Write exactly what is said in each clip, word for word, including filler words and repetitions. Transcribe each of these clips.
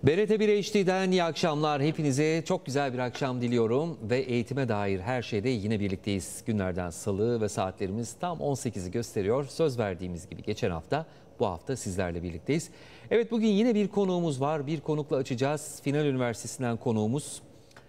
B R T bir H D'den iyi akşamlar. Hepinize çok güzel bir akşam diliyorum ve eğitime dair her şeyde yine birlikteyiz. Günlerden salı ve saatlerimiz tam on sekizi gösteriyor. Söz verdiğimiz gibi geçen hafta, bu hafta sizlerle birlikteyiz. Evet, bugün yine bir konuğumuz var. Bir konukla açacağız. Final Üniversitesi'nden konuğumuz.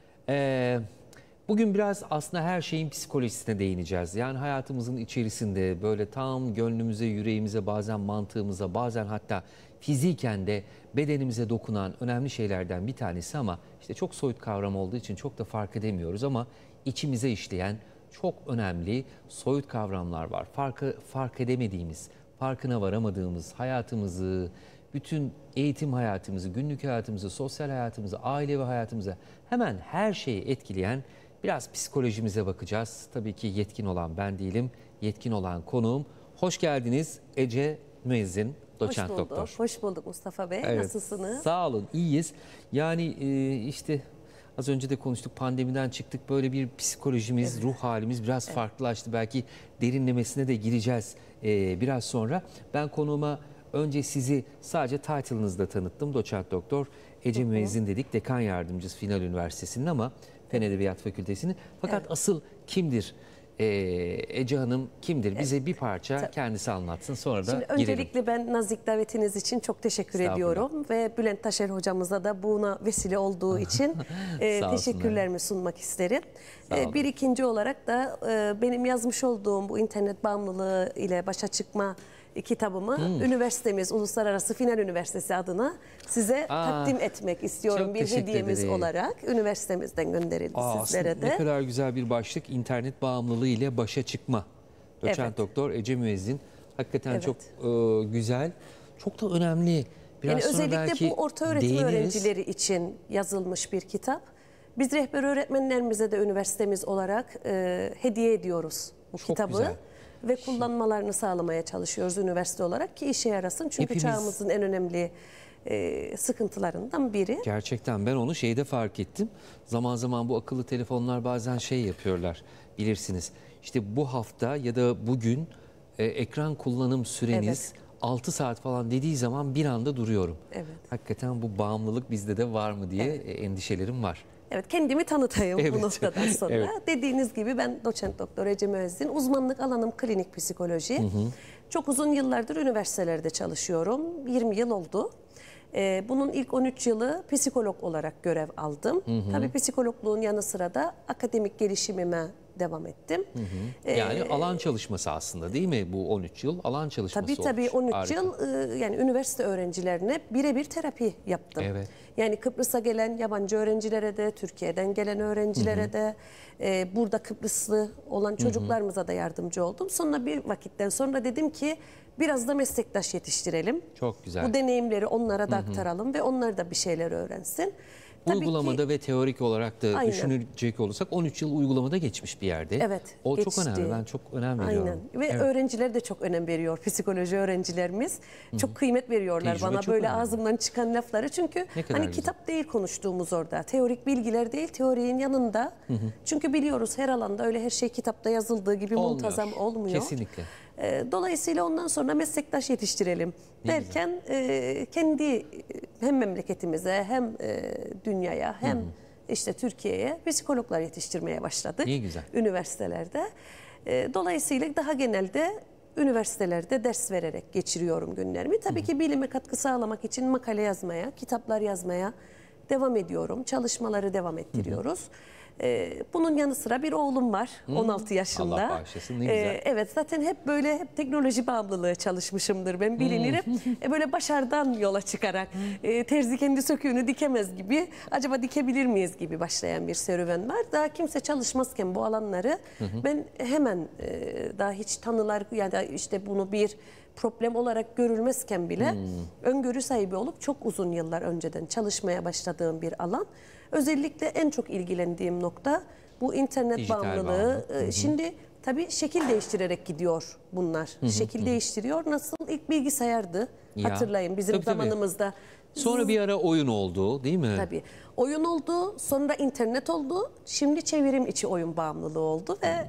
Ee, bugün biraz aslında her şeyin psikolojisine değineceğiz. Yani hayatımızın içerisinde böyle tam gönlümüze, yüreğimize, bazen mantığımıza, bazen hatta fiziken de bedenimize dokunan önemli şeylerden bir tanesi, ama işte çok soyut kavram olduğu için çok da fark edemiyoruz, ama içimize işleyen çok önemli soyut kavramlar var. Farkı, fark edemediğimiz, farkına varamadığımız hayatımızı, bütün eğitim hayatımızı, günlük hayatımızı, sosyal hayatımızı, ailevi hayatımızı, hemen her şeyi etkileyen biraz psikolojimize bakacağız. Tabii ki yetkin olan ben değilim, yetkin olan konuğum. Hoş geldiniz Ece Müezzin. Doçent Hoş bulduk. doktor. Hoş bulduk Mustafa Bey. Evet, nasılsınız? Sağ olun, iyiyiz. Yani e, işte az önce de konuştuk, pandemiden çıktık, böyle bir psikolojimiz, evet, ruh halimiz biraz evet. farklılaştı. Belki derinlemesine de gireceğiz e, biraz sonra. Ben konuğuma önce sizi sadece title'ınızda tanıttım. Doçent doktor Ece Müezzin dedik. Dekan yardımcısı Final Üniversitesi'nin, ama Fen Edebiyat Fakültesi'nin. Fakat evet. asıl kimdir? Ee, Ece Hanım kimdir? Bize evet. bir parça kendisi anlatsın, sonra da Şimdi girelim. Öncelikle ben nazik davetiniz için çok teşekkür ediyorum ve Bülent Taşer hocamıza da buna vesile olduğu için e, teşekkürlerimi sunmak isterim. E, bir ikinci olarak da e, benim yazmış olduğum bu internet bağımlılığı ile başa çıkma kitabımı hmm. üniversitemiz, Uluslararası Final Üniversitesi adına size Aa, takdim etmek istiyorum. Bir hediyemiz ederim. olarak üniversitemizden gönderildi Aa, sizlere de. Ne kadar güzel bir başlık, internet bağımlılığı ile başa çıkma. Doçent evet. doktor Ece Müezzin. Hakikaten evet. çok e, güzel, çok da önemli. Biraz yani sonra özellikle belki bu orta öğretim değiniriz. öğrencileri için yazılmış bir kitap. Biz rehber öğretmenlerimize de üniversitemiz olarak e, hediye ediyoruz bu çok kitabı. Güzel. Ve kullanmalarını sağlamaya çalışıyoruz üniversite olarak ki işe yarasın. Çünkü Hepimiz... çağımızın en önemli e, sıkıntılarından biri. Gerçekten ben onu şeyde fark ettim. Zaman zaman bu akıllı telefonlar bazen şey yapıyorlar, bilirsiniz. İşte bu hafta ya da bugün e, ekran kullanım süreniz evet. altı saat falan dediği zaman bir anda duruyorum. Evet. Hakikaten bu bağımlılık bizde de var mı diye evet. endişelerim var. Evet, kendimi tanıtayım evet. bu noktadan sonra. Evet. Dediğiniz gibi ben doçent doktor Ece Müezzin. Uzmanlık alanım klinik psikoloji. Hı hı. Çok uzun yıllardır üniversitelerde çalışıyorum. yirmi yıl oldu. Ee, bunun ilk on üç yılı psikolog olarak görev aldım. Hı hı. Tabii psikologluğun yanı sıra da akademik gelişimime devam ettim. Hı hı. Yani ee, alan çalışması aslında, değil mi? Bu on üç yıl alan çalışması tabii, tabii, olmuş. on üç yıl e, yani üniversite öğrencilerine birebir terapi yaptım. Evet. Yani Kıbrıs'a gelen yabancı öğrencilere de, Türkiye'den gelen öğrencilere hı hı. de, e, burada Kıbrıslı olan çocuklarımıza hı hı. da yardımcı oldum. Sonra bir vakitten sonra dedim ki biraz da meslektaş yetiştirelim. Çok güzel. Bu deneyimleri onlara da aktaralım hı hı. ve onlar da bir şeyler öğrensin. Tabii uygulamada ki, ve teorik olarak da aynen. düşünecek olursak on üç yıl uygulamada geçmiş bir yerde. Evet, o geçti. çok önemli. Ben çok önem veriyorum. Aynen. Ve evet. öğrenciler de çok önem veriyor. Psikoloji öğrencilerimiz Hı -hı. çok kıymet veriyorlar Tecrübe bana böyle önemli. ağzımdan çıkan lafları. Çünkü hani güzel. kitap değil konuştuğumuz orada. Teorik bilgiler değil, teorinin yanında. Hı -hı. Çünkü biliyoruz her alanda öyle her şey kitapta yazıldığı gibi olmuyor. muntazam olmuyor. Kesinlikle. Dolayısıyla ondan sonra meslektaş yetiştirelim derken e, kendi hem memleketimize hem e, dünyaya hem hı hı. işte Türkiye'ye psikologlar yetiştirmeye başladık. İyi güzel. Üniversitelerde. E, dolayısıyla daha genelde üniversitelerde ders vererek geçiriyorum günlerimi. Tabii hı hı. ki bilime katkı sağlamak için makale yazmaya, kitaplar yazmaya devam ediyorum. Çalışmaları devam ettiriyoruz. Hı hı. Ee, bunun yanı sıra bir oğlum var, hmm. on altı yaşında. Allah bağışlasın, ne güzel. Ee, evet, zaten hep böyle hep teknoloji bağımlılığı çalışmışımdır ben, bilinirim. Hmm. e, böyle başarıdan yola çıkarak e, terzi kendi söküğünü dikemez gibi, acaba dikebilir miyiz gibi başlayan bir serüven var. Daha kimse çalışmazken bu alanları hmm. ben hemen e, daha hiç tanılar ya da işte bunu bir problem olarak görülmezken bile hmm. öngörü sahibi olup çok uzun yıllar önceden çalışmaya başladığım bir alan. Özellikle en çok ilgilendiğim nokta bu internet Dijital bağımlılığı. Bağımlı. Şimdi tabii şekil değiştirerek gidiyor bunlar. Hı hı, şekil hı. değiştiriyor. Nasıl? İlk bilgisayardı. Ya. Hatırlayın bizim tabii, zamanımızda. Tabii. Sonra bir ara oyun oldu, değil mi? Tabii. Oyun oldu, sonra internet oldu. Şimdi çevirim içi oyun bağımlılığı oldu ve hmm.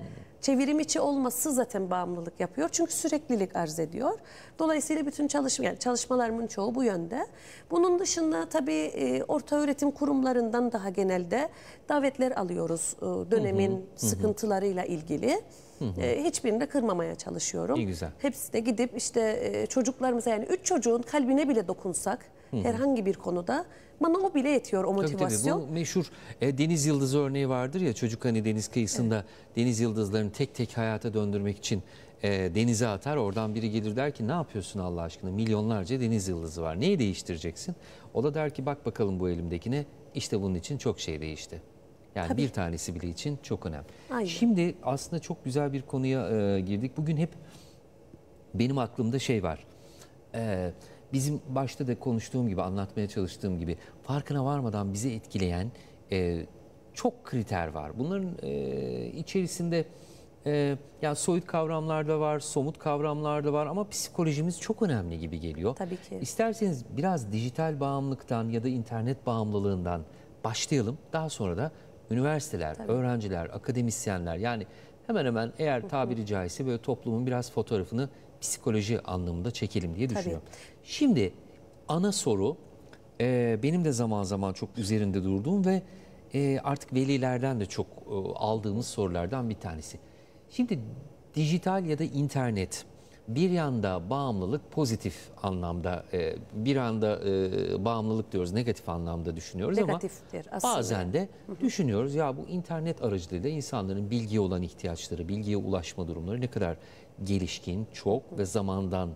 Çevrim içi olması zaten bağımlılık yapıyor. Çünkü süreklilik arz ediyor. Dolayısıyla bütün çalışma, yani çalışmalarımın çoğu bu yönde. Bunun dışında tabii e, orta öğretim kurumlarından daha genelde davetler alıyoruz e, dönemin hı hı, sıkıntılarıyla ilgili. Hı hı. E, hiçbirini de kırmamaya çalışıyorum. İyi, güzel. Hepsi de gidip işte e, çocuklarımıza, yani üç çocuğun kalbine bile dokunsak hı hı, herhangi bir konuda bana o bile yetiyor, o motivasyon. Tabii, tabii. Bu meşhur e, deniz yıldızı örneği vardır ya, çocuk hani deniz kıyısında evet, deniz yıldızlarını tek tek hayata döndürmek için e, denize atar. Oradan biri gelir der ki ne yapıyorsun Allah aşkına, milyonlarca deniz yıldızı var, neyi değiştireceksin? O da der ki bak bakalım bu elimdekine, işte bunun için çok şey değişti. Yani tabii, bir tanesi bile için çok önemli. Aynen. Şimdi aslında çok güzel bir konuya e, girdik. Bugün hep benim aklımda şey var. E, bizim başta da konuştuğum gibi, anlatmaya çalıştığım gibi farkına varmadan bizi etkileyen e, çok kriter var. Bunların e, içerisinde e, yani soyut kavramlar da var, somut kavramlar da var ama psikolojimiz çok önemli gibi geliyor. Tabii ki. İsterseniz biraz dijital bağımlılıktan ya da internet bağımlılığından başlayalım. Daha sonra da üniversiteler, tabii, öğrenciler, akademisyenler, yani hemen hemen eğer tabiri caizse böyle toplumun biraz fotoğrafını psikoloji anlamında çekelim diye düşünüyorum. Tabii. Şimdi ana soru e, benim de zaman zaman çok üzerinde durduğum ve e, artık velilerden de çok e, aldığımız sorulardan bir tanesi. Şimdi dijital ya da internet bir yanda bağımlılık pozitif anlamda, e, bir anda e, bağımlılık diyoruz negatif anlamda düşünüyoruz negatiftir ama aslında, bazen de düşünüyoruz ya bu internet aracılığıyla insanların bilgiye olan ihtiyaçları, bilgiye ulaşma durumları ne kadar gelişkin, çok ve zamandan,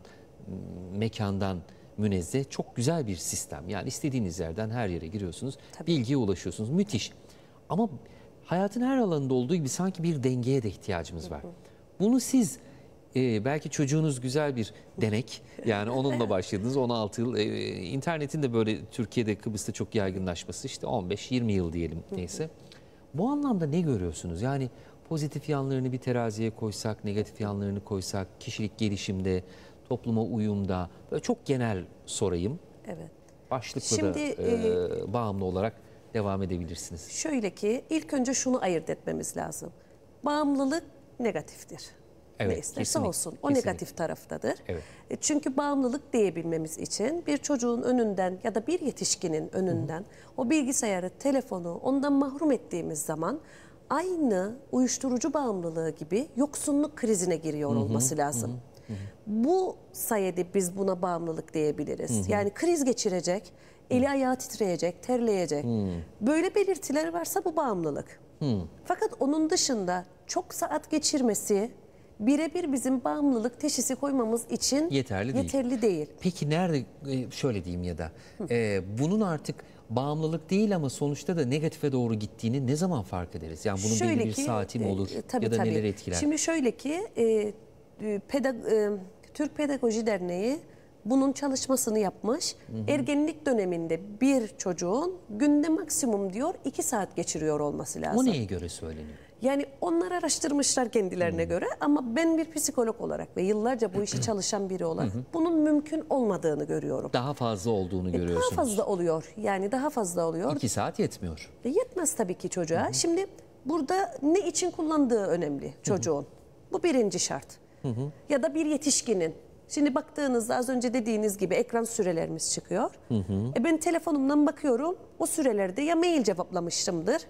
mekandan münezzeh, çok güzel bir sistem. Yani istediğiniz yerden her yere giriyorsunuz, tabii, bilgiye ulaşıyorsunuz. Müthiş. Ama hayatın her alanında olduğu gibi sanki bir dengeye de ihtiyacımız var. Bunu siz e, belki çocuğunuz güzel bir denek, yani onunla başladınız on altı yıl. E, internetin de böyle Türkiye'de, Kıbrıs'ta çok yaygınlaşması işte on beş yirmi yıl diyelim neyse. Bu anlamda ne görüyorsunuz? Yani pozitif yanlarını bir teraziye koysak, negatif yanlarını koysak, kişilik gelişimde, topluma uyumda, böyle çok genel sorayım. Evet. Başlıkla Şimdi, da e, e, bağımlı olarak devam edebilirsiniz. Şöyle ki ilk önce şunu ayırt etmemiz lazım. Bağımlılık negatiftir. Evet, ne isterse kesinlikle, olsun. O kesinlikle negatif taraftadır. Evet. Çünkü bağımlılık diyebilmemiz için bir çocuğun önünden ya da bir yetişkinin önünden, hı hı, o bilgisayarı, telefonu ondan mahrum ettiğimiz zaman aynı uyuşturucu bağımlılığı gibi yoksunluk krizine giriyor olması, hı hı, lazım. Hı hı. Bu sayede biz buna bağımlılık diyebiliriz. Hı hı. Yani kriz geçirecek, eli ayağı titreyecek, terleyecek. Hı. Böyle belirtileri varsa bu bağımlılık. Hı. Fakat onun dışında çok saat geçirmesi birebir bizim bağımlılık teşhisi koymamız için yeterli değil. Yeterli değil. Peki nerede, şöyle diyeyim ya da e, bunun artık bağımlılık değil ama sonuçta da negatife doğru gittiğini ne zaman fark ederiz? Yani bunun şöyle belli bir ki, saati mi olur e, tabii, ya da tabii, neler etkiler? Şimdi şöyle ki e, pedag e, Türk Pedagoji Derneği bunun çalışmasını yapmış. Hı hı. Ergenlik döneminde bir çocuğun günde maksimum diyor iki saat geçiriyor olması lazım. O neye göre söyleniyor? Yani onlar araştırmışlar kendilerine hmm. göre ama ben bir psikolog olarak ve yıllarca bu işi çalışan biri olarak bunun mümkün olmadığını görüyorum. Daha fazla olduğunu görüyorsunuz. Daha fazla oluyor. Yani daha fazla oluyor. İki saat yetmiyor. E yetmez tabii ki çocuğa. Hı hı. Şimdi burada ne için kullandığı önemli çocuğun. Hı hı. Bu birinci şart. Hı hı. Ya da bir yetişkinin. Şimdi baktığınızda az önce dediğiniz gibi ekran sürelerimiz çıkıyor. Hı hı. E ben telefonumdan bakıyorum. O sürelerde ya mail cevaplamışımdır,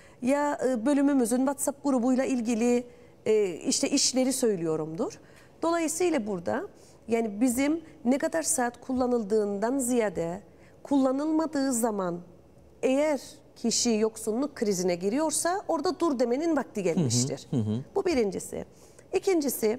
ya bölümümüzün WhatsApp grubuyla ilgili işte işleri söylüyorumdur. Dolayısıyla burada yani bizim ne kadar saat kullanıldığından ziyade kullanılmadığı zaman eğer kişi yoksunluk krizine giriyorsa orada dur demenin vakti gelmiştir. Hı hı, hı. Bu birincisi. İkincisi,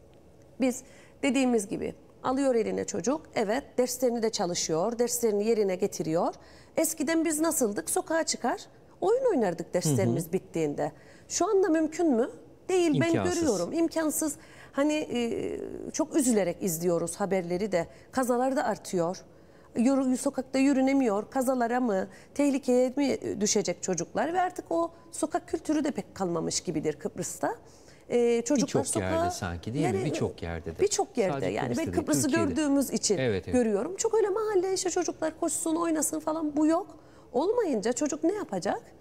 biz dediğimiz gibi alıyor eline çocuk, evet derslerini de çalışıyor, derslerini yerine getiriyor. Eskiden biz nasıldık? Sokağa çıkar, oyun oynardık derslerimiz hı hı. bittiğinde. Şu anda mümkün mü? Değil. İmkansız. Ben görüyorum. İmkansız. Hani e, çok üzülerek izliyoruz haberleri de. Kazalar da artıyor. Yürü, sokakta yürünemiyor. Kazalara mı, tehlikeye mi düşecek çocuklar? Ve artık o sokak kültürü de pek kalmamış gibidir Kıbrıs'ta. Ee, Birçok sokağa, yerde sanki değil yani, mi? Birçok yerde de. Birçok yerde. Sadece yani ben Kıbrıs'ı Türkiye'de gördüğümüz için evet, evet. görüyorum. Çok öyle mahalle işte çocuklar koşsun, oynasın falan bu yok. Olmayınca çocuk ne yapacak?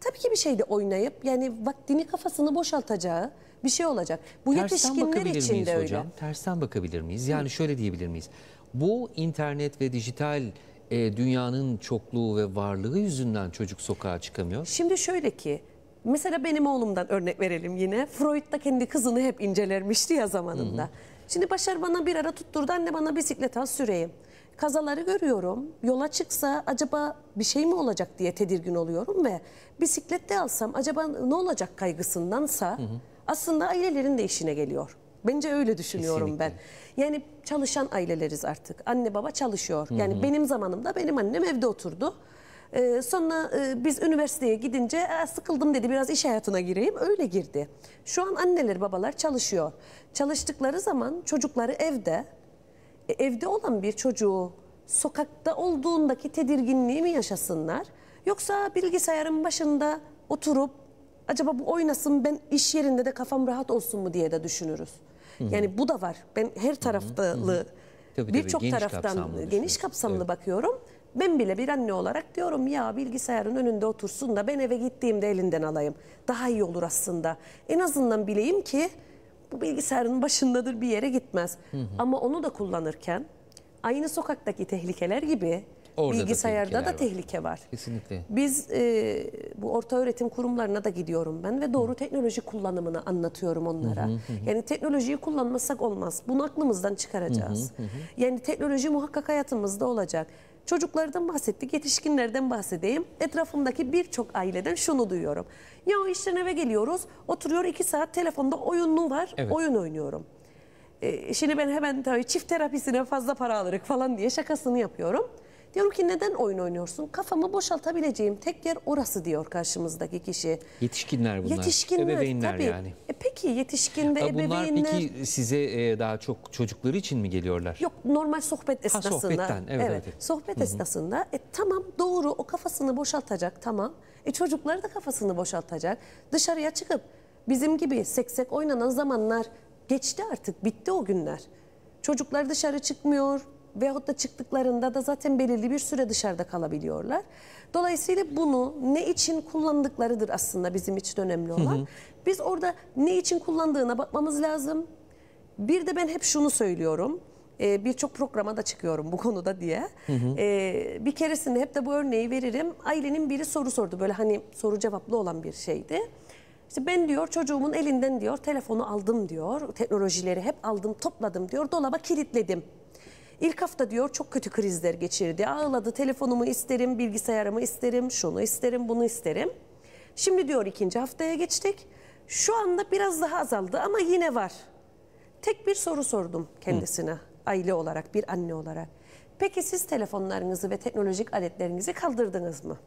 tabii ki bir şeyde oynayıp yani vaktini kafasını boşaltacağı bir şey olacak. Bu Tersten yetişkinler bakabilir için miyiz de öyle. hocam? Tersten bakabilir miyiz? Yani şöyle diyebilir miyiz? Bu internet ve dijital e, dünyanın çokluğu ve varlığı yüzünden çocuk sokağa çıkamıyor. Şimdi şöyle ki mesela benim oğlumdan örnek verelim yine. Freud da kendi kızını hep incelermişti ya zamanında. Hı hı. Şimdi Başar bana bir ara tutturdu, anne bana bisiklet al süreyim. Kazaları görüyorum. Yola çıksa acaba bir şey mi olacak diye tedirgin oluyorum ve bisiklette alsam acaba ne olacak kaygısındansa hı hı. aslında ailelerin de işine geliyor. Bence öyle düşünüyorum Kesinlikle. ben. Yani çalışan aileleriz artık. Anne baba çalışıyor. Hı hı. Yani benim zamanımda benim annem evde oturdu. Ee, sonra e, biz üniversiteye gidince e, sıkıldım dedi, biraz iş hayatına gireyim, öyle girdi. Şu an anneler babalar çalışıyor. Çalıştıkları zaman çocukları evde. E, evde olan bir çocuğu sokakta olduğundaki tedirginliği mi yaşasınlar? Yoksa bilgisayarın başında oturup acaba bu oynasın, ben iş yerinde de kafam rahat olsun mu diye de düşünürüz. Hı hı. Yani bu da var. Ben her taraflı birçok taraftan kapsamlı geniş kapsamlı evet. bakıyorum. Ben bile bir anne olarak diyorum ya bilgisayarın önünde otursun da ben eve gittiğimde elinden alayım. Daha iyi olur aslında. En azından bileyim ki bu bilgisayarın başındadır, bir yere gitmez. Hı hı. Ama onu da kullanırken aynı sokaktaki tehlikeler gibi Orada bilgisayarda da, da tehlike var. Kesinlikle. Biz e, bu orta öğretim kurumlarına da gidiyorum ben ve doğru hı. teknoloji kullanımını anlatıyorum onlara. Hı hı hı. Yani teknolojiyi kullanmasak olmaz. Bunu aklımızdan çıkaracağız. Hı hı hı. Yani teknoloji muhakkak hayatımızda olacak. Çocuklardan bahsettik, yetişkinlerden bahsedeyim. Etrafımdaki birçok aileden şunu duyuyorum. Ya işten eve geliyoruz, oturuyor iki saat telefonda oyunu var, evet. oyun oynuyorum. Ee, şimdi ben hemen tabii çift terapisine fazla para alırız falan diye şakasını yapıyorum. Diyorum ki neden oyun oynuyorsun? Kafamı boşaltabileceğim tek yer orası diyor karşımızdaki kişi. Yetişkinler bunlar. Yetişkinler, ebeveynler tabii. yani. E peki yetişkinde bunlar ebeveynler... Bunlar peki size daha çok çocukları için mi geliyorlar? Yok, normal sohbet esnasında. Ha, sohbetten, evet. evet. evet. Sohbet Hı-hı. esnasında e, tamam doğru, o kafasını boşaltacak, tamam. E, çocukları da kafasını boşaltacak. Dışarıya çıkıp bizim gibi seksek oynanan zamanlar geçti artık, bitti o günler. Çocuklar dışarı çıkmıyor. Veyahut da çıktıklarında da zaten belirli bir süre dışarıda kalabiliyorlar. Dolayısıyla bunu ne için kullandıklarıdır aslında bizim için önemli olan. Hı hı. Biz orada ne için kullandığına bakmamız lazım. Bir de ben hep şunu söylüyorum. Ee, Birçok programa da çıkıyorum bu konuda diye. Hı hı. Ee, bir keresinde hep de bu örneği veririm. Ailenin biri soru sordu. Böyle hani soru cevaplı olan bir şeydi. İşte ben diyor çocuğumun elinden diyor telefonu aldım diyor. Teknolojileri hep aldım, topladım diyor. Dolaba kilitledim. İlk hafta diyor çok kötü krizler geçirdi. Ağladı, telefonumu isterim, bilgisayarımı isterim, şunu isterim, bunu isterim. Şimdi diyor ikinci haftaya geçtik. Şu anda biraz daha azaldı ama yine var. Tek bir soru sordum kendisine, Hı. aile olarak, bir anne olarak. Peki siz telefonlarınızı ve teknolojik aletlerinizi kaldırdınız mı?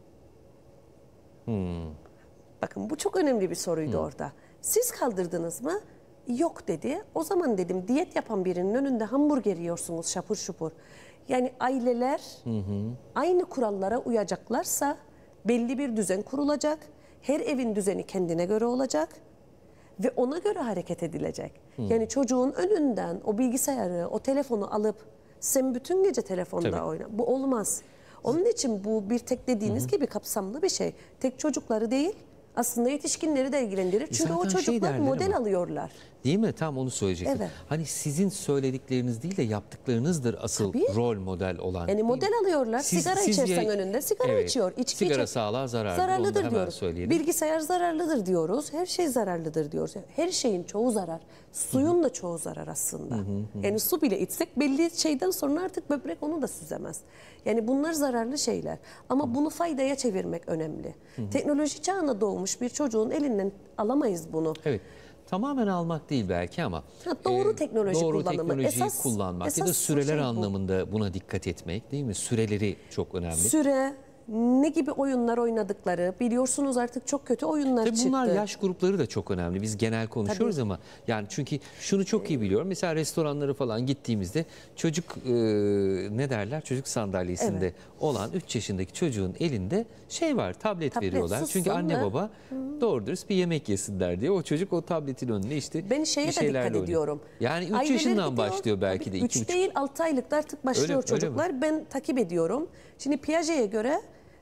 Hmm. Bakın bu çok önemli bir soruydu hmm. orada. Siz kaldırdınız mı? Yok dedi. O zaman dedim diyet yapan birinin önünde hamburger yiyorsunuz şapur şupur. Yani aileler hı hı. aynı kurallara uyacaklarsa belli bir düzen kurulacak. Her evin düzeni kendine göre olacak ve ona göre hareket edilecek. Hı. Yani çocuğun önünden o bilgisayarı, o telefonu alıp sen bütün gece telefonda Tabii. oyna. Bu olmaz. Onun için bu bir tek dediğiniz hı hı. gibi kapsamlı bir şey. Tek çocukları değil, aslında yetişkinleri de ilgilendirir. Çünkü Zaten o çocuklar şey model ama. alıyorlar. Değil mi? Tam onu söyleyecektim. Evet. Hani sizin söyledikleriniz değil de yaptıklarınızdır asıl Tabii. rol model olan. Yani model alıyorlar. Siz, sigara siz içersen ye... önünde sigara evet. içiyor. İçki sigara içer. sağlığa zararlıdır. Zararlıdır diyoruz. Bilgisayar zararlıdır diyoruz. Her şey zararlıdır diyoruz. Her şeyin çoğu zarar. Suyun Hı -hı. da çoğu zarar aslında. Hı -hı. Yani su bile içsek belli şeyden sonra artık böbrek onu da süzemez. Yani bunlar zararlı şeyler. Ama Hı -hı. bunu faydaya çevirmek önemli. Hı -hı. Teknoloji çağına doğmuş bir çocuğun elinden alamayız bunu. Evet. Tamamen almak değil belki ama ha, doğru teknoloji doğru kullanımı. teknolojiyi esas, kullanmak esas ya da süreler şey anlamında buna dikkat etmek değil mi? Süreleri çok önemli. Süre, ne gibi oyunlar oynadıkları biliyorsunuz artık çok kötü oyunlar Tabii çıktı. Bunlar yaş grupları da çok önemli. Biz genel konuşuyoruz Tabii. ama yani çünkü şunu çok iyi biliyorum. Mesela restoranlara falan gittiğimizde çocuk e, ne derler? Çocuk sandalyesinde evet. olan üç yaşındaki çocuğun elinde şey var, tablet, tablet veriyorlar. Çünkü anne baba Hı. doğru dürüst bir yemek yesinler diye o çocuk o tabletin önünde işte ben şeye bir şeylerle de dikkat ediyorum. Yani üç yaşından gidiyor. başlıyor belki Tabii de. üç değil altı aylıkta artık başlıyor öyle, çocuklar. Öyle ben takip ediyorum. Şimdi Piaget'e göre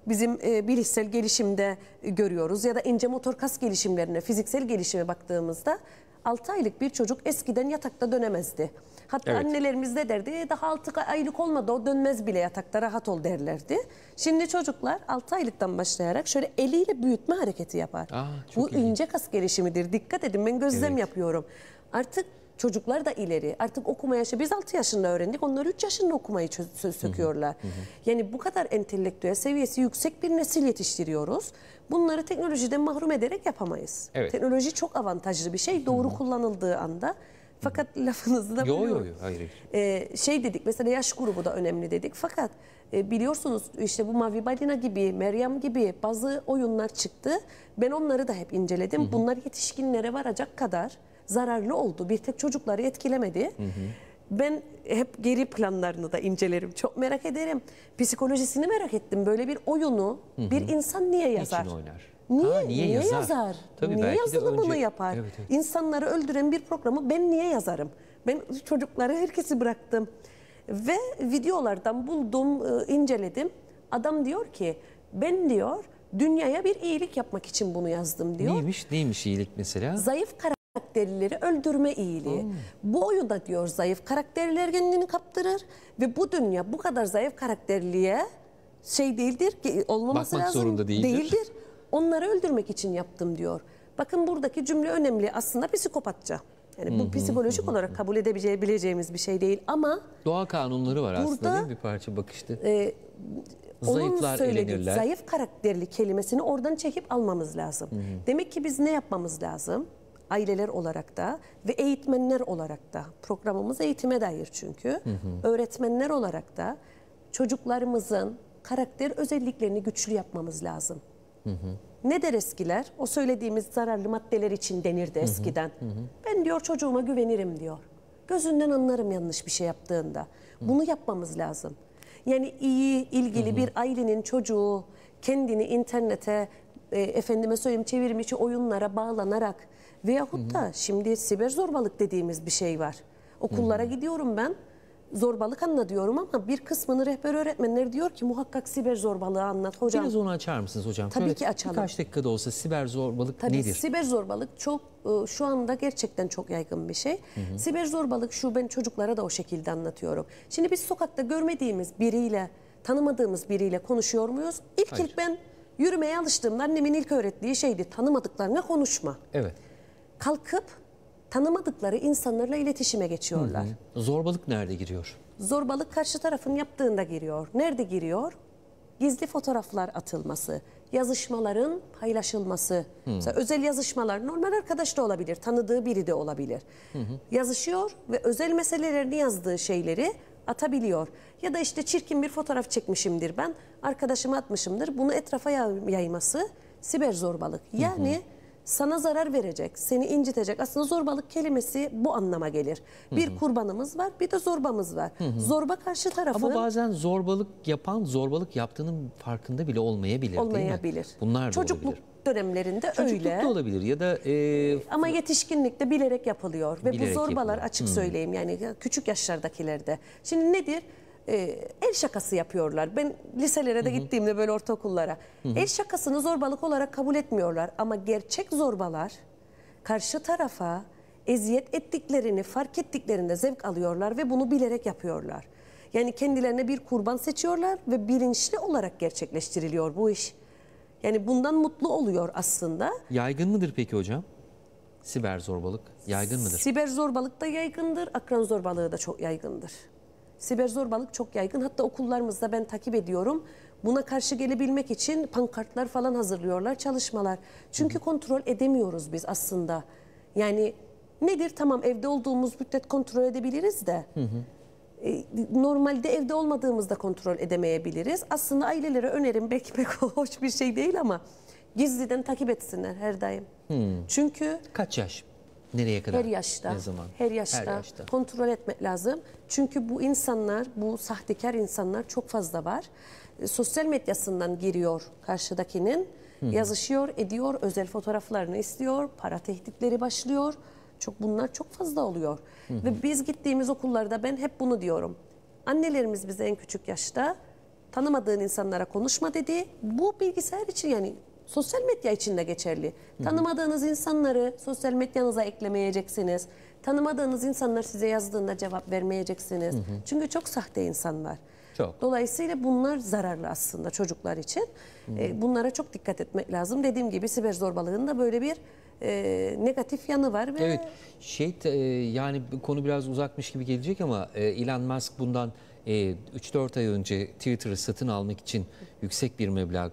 bizim e, bilişsel gelişimde e, görüyoruz ya da ince motor kas gelişimlerine, fiziksel gelişime baktığımızda altı aylık bir çocuk eskiden yatakta dönemezdi. Hatta Evet. annelerimiz de derdi "E, daha altı aylık olmadı o dönmez bile yatakta, rahat ol" derlerdi. Şimdi çocuklar altı aylıktan başlayarak şöyle eliyle büyütme hareketi yapar. Aa, çok Bu ilginç. ince kas gelişimidir. Dikkat edin, ben gözlem Evet. yapıyorum. Artık çocuklar da ileri. Artık okuma yaşı biz altı yaşında öğrendik. Onlar üç yaşında okumayı çö- söküyorlar. Hı hı. Yani bu kadar entelektüel seviyesi yüksek bir nesil yetiştiriyoruz. Bunları teknolojiden mahrum ederek yapamayız. Evet. Teknoloji çok avantajlı bir şey doğru kullanıldığı anda. Fakat lafınızı da Yo yo bölüyorum. yo hayır. hayır. Ee, şey dedik mesela yaş grubu da önemli dedik. Fakat e, biliyorsunuz işte bu Mavi Balina gibi, Meryem gibi bazı oyunlar çıktı. Ben onları da hep inceledim. Hı hı. Bunlar yetişkinlere varacak kadar zararlı oldu. Bir tek çocukları etkilemedi. Hı hı. Ben hep geri planlarını da incelerim. Çok merak ederim. Psikolojisini merak ettim. Böyle bir oyunu hı hı. bir insan niye yazar? Niçin oynar? Niye, Ha, niye, niye yazar? yazar? Tabii niye belki de yazılımını önce- yapar? Evet, evet. İnsanları öldüren bir programı ben niye yazarım? Ben çocukları herkesi bıraktım. Ve videolardan buldum, e, inceledim. Adam diyor ki ben diyor dünyaya bir iyilik yapmak için bunu yazdım diyor. Neymiş? Neymiş iyilik mesela? Zayıf karakterlileri öldürme iyiliği. Hmm. Bu oyunda diyor zayıf karakterler kendini kaptırır ve bu dünya bu kadar zayıf karakterliye şey değildir ki olmaması Bakmak lazım. zorunda değildir. Değildir. Onları öldürmek için yaptım diyor. Bakın buradaki cümle önemli. Aslında psikopatça. Yani bu psikolojik olarak kabul edebileceğimiz bir şey değil ama Doğa kanunları var aslında Burada- değil mi? Bir parça bakışta. e, onun Zayıflar söylediği elenirler. zayıf karakterli kelimesini oradan çekip almamız lazım. Demek ki biz ne yapmamız lazım? Aileler olarak da ve eğitmenler olarak da, programımız eğitime dair çünkü, öğretmenler olarak da çocuklarımızın karakter özelliklerini güçlü yapmamız lazım. Ne der eskiler? O söylediğimiz zararlı maddeler için denirdi eskiden. Ben diyor çocuğuma güvenirim diyor. Gözünden anlarım yanlış bir şey yaptığında. Bunu yapmamız lazım. Yani iyi, ilgili bir ailenin çocuğu kendini internete, e, efendime söyleyeyim çevrimiçi oyunlara bağlanarak veyahut da şimdi siber zorbalık dediğimiz bir şey var. Okullara gidiyorum ben. Zorbalık anla diyorum ama bir kısmını rehber öğretmenler diyor ki muhakkak siber zorbalığı anlat hocam. Biraz onu açar mısınız hocam? Tabii Şöyle ki açalım. Birkaç dakikada olsa siber zorbalık Tabii nedir? siber zorbalık çok e, şu anda gerçekten çok yaygın bir şey. Hı hı. Siber zorbalık şu, ben çocuklara da o şekilde anlatıyorum. Şimdi biz sokakta görmediğimiz biriyle, tanımadığımız biriyle konuşuyor muyuz? İlk Hayır. ilk ben yürümeye alıştığımda annemin ilk öğrettiği şeydi tanımadıklarına konuşma. Evet. Kalkıp tanımadıkları insanlarla iletişime geçiyorlar. Zorbalık nerede giriyor? Zorbalık karşı tarafın yaptığında giriyor. Nerede giriyor? Gizli fotoğraflar atılması, yazışmaların paylaşılması. Mesela özel yazışmalar normal arkadaş da olabilir, tanıdığı biri de olabilir. Hı hı. Yazışıyor ve özel meselelerini yazdığı şeyleri atabiliyor. Ya da işte çirkin bir fotoğraf çekmişimdir ben, arkadaşıma atmışımdır. Bunu etrafa yay- yayması siber zorbalık. Yani hı hı. sana zarar verecek, seni incitecek. Aslında zorbalık kelimesi bu anlama gelir. Bir hı hı. kurbanımız var, bir de zorbamız var. Hı hı. Zorba karşı tarafın... Ama bazen zorbalık yapan zorbalık yaptığının farkında bile olmayabilir, olmayabilir. değil mi? Bunlar da Çocukluk olabilir. dönemlerinde Çocukluk öyle. da olabilir ya da e, Ama yetişkinlikte bilerek yapılıyor. Ve Bilerek bu zorbalar yapılıyor. açık Hmm. söyleyeyim yani küçük yaşlardakilerde. Şimdi nedir? Ee, el şakası yapıyorlar. Ben liselere de gittiğimde böyle ortaokullara. El şakasını zorbalık olarak kabul etmiyorlar. Ama gerçek zorbalar karşı tarafa eziyet ettiklerini fark ettiklerinde zevk alıyorlar ve bunu bilerek yapıyorlar. Yani kendilerine bir kurban seçiyorlar ve bilinçli olarak gerçekleştiriliyor bu iş. Yani bundan mutlu oluyor aslında. yaygın mıdır peki hocam? Siber zorbalık yaygın mıdır? Siber zorbalık da yaygındır, akran zorbalığı da çok yaygındır. Siber zorbalık çok yaygın. Hatta okullarımızda ben takip ediyorum. Buna karşı gelebilmek için pankartlar falan hazırlıyorlar, çalışmalar. Çünkü kontrol edemiyoruz biz aslında. Yani nedir? Tamam evde olduğumuz müddet kontrol edebiliriz de. Hı hı. E, normalde evde olmadığımızda kontrol edemeyebiliriz. Aslında ailelere önerim belki pek hoş bir şey değil ama gizliden takip etsinler her daim. Hmm. Çünkü Kaç yaş? Nereye kadar? her yaşta, Ne zaman? her yaşta, Her yaşta. kontrol etmek lazım. Çünkü bu insanlar, bu sahtekar insanlar çok fazla var. E, sosyal medyasından giriyor karşıdakinin, hmm. yazışıyor, ediyor, özel fotoğraflarını istiyor, para tehditleri başlıyor. Çok bunlar çok fazla oluyor. Hı hı. Ve biz gittiğimiz okullarda ben hep bunu diyorum. Annelerimiz bize en küçük yaşta Tanımadığın insanlara konuşma dedi. Bu bilgisayar için, yani sosyal medya için de geçerli. Tanımadığınız insanları sosyal medyanıza eklemeyeceksiniz. Tanımadığınız insanlar size yazdığında cevap vermeyeceksiniz. Çünkü çok sahte insanlar. Çok. Dolayısıyla bunlar zararlı aslında çocuklar için. E, bunlara çok dikkat etmek lazım. Dediğim gibi siber zorbalığın da böyle bir e, negatif yanı var. Ve Evet, şey e, yani bu konu biraz uzakmış gibi gelecek ama e, Elon Musk bundan e, üç dört ay önce Twitter'ı satın almak için yüksek bir meblağ,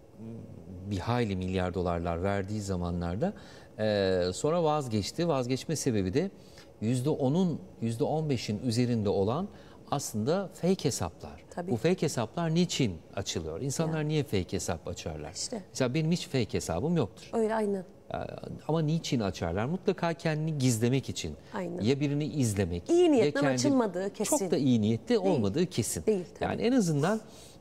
bir hayli milyar dolarlar verdiği zamanlarda e, sonra vazgeçti. Vazgeçme sebebi de yüzde onun, yüzde on beşin üzerinde olan aslında fake hesaplar. Tabii. Bu fake hesaplar niçin açılıyor? İnsanlar Ya. niye fake hesap açarlar? İşte. Mesela benim hiç fake hesabım yoktur. öyle aynı. Ama niçin açarlar? Mutlaka kendini gizlemek için. Aynen. Ya birini izlemek. İyi ya niyetle kendi- açılmadığı kesin. Çok da iyi niyetli olmadığı kesin. Değil, tabii. Yani en azından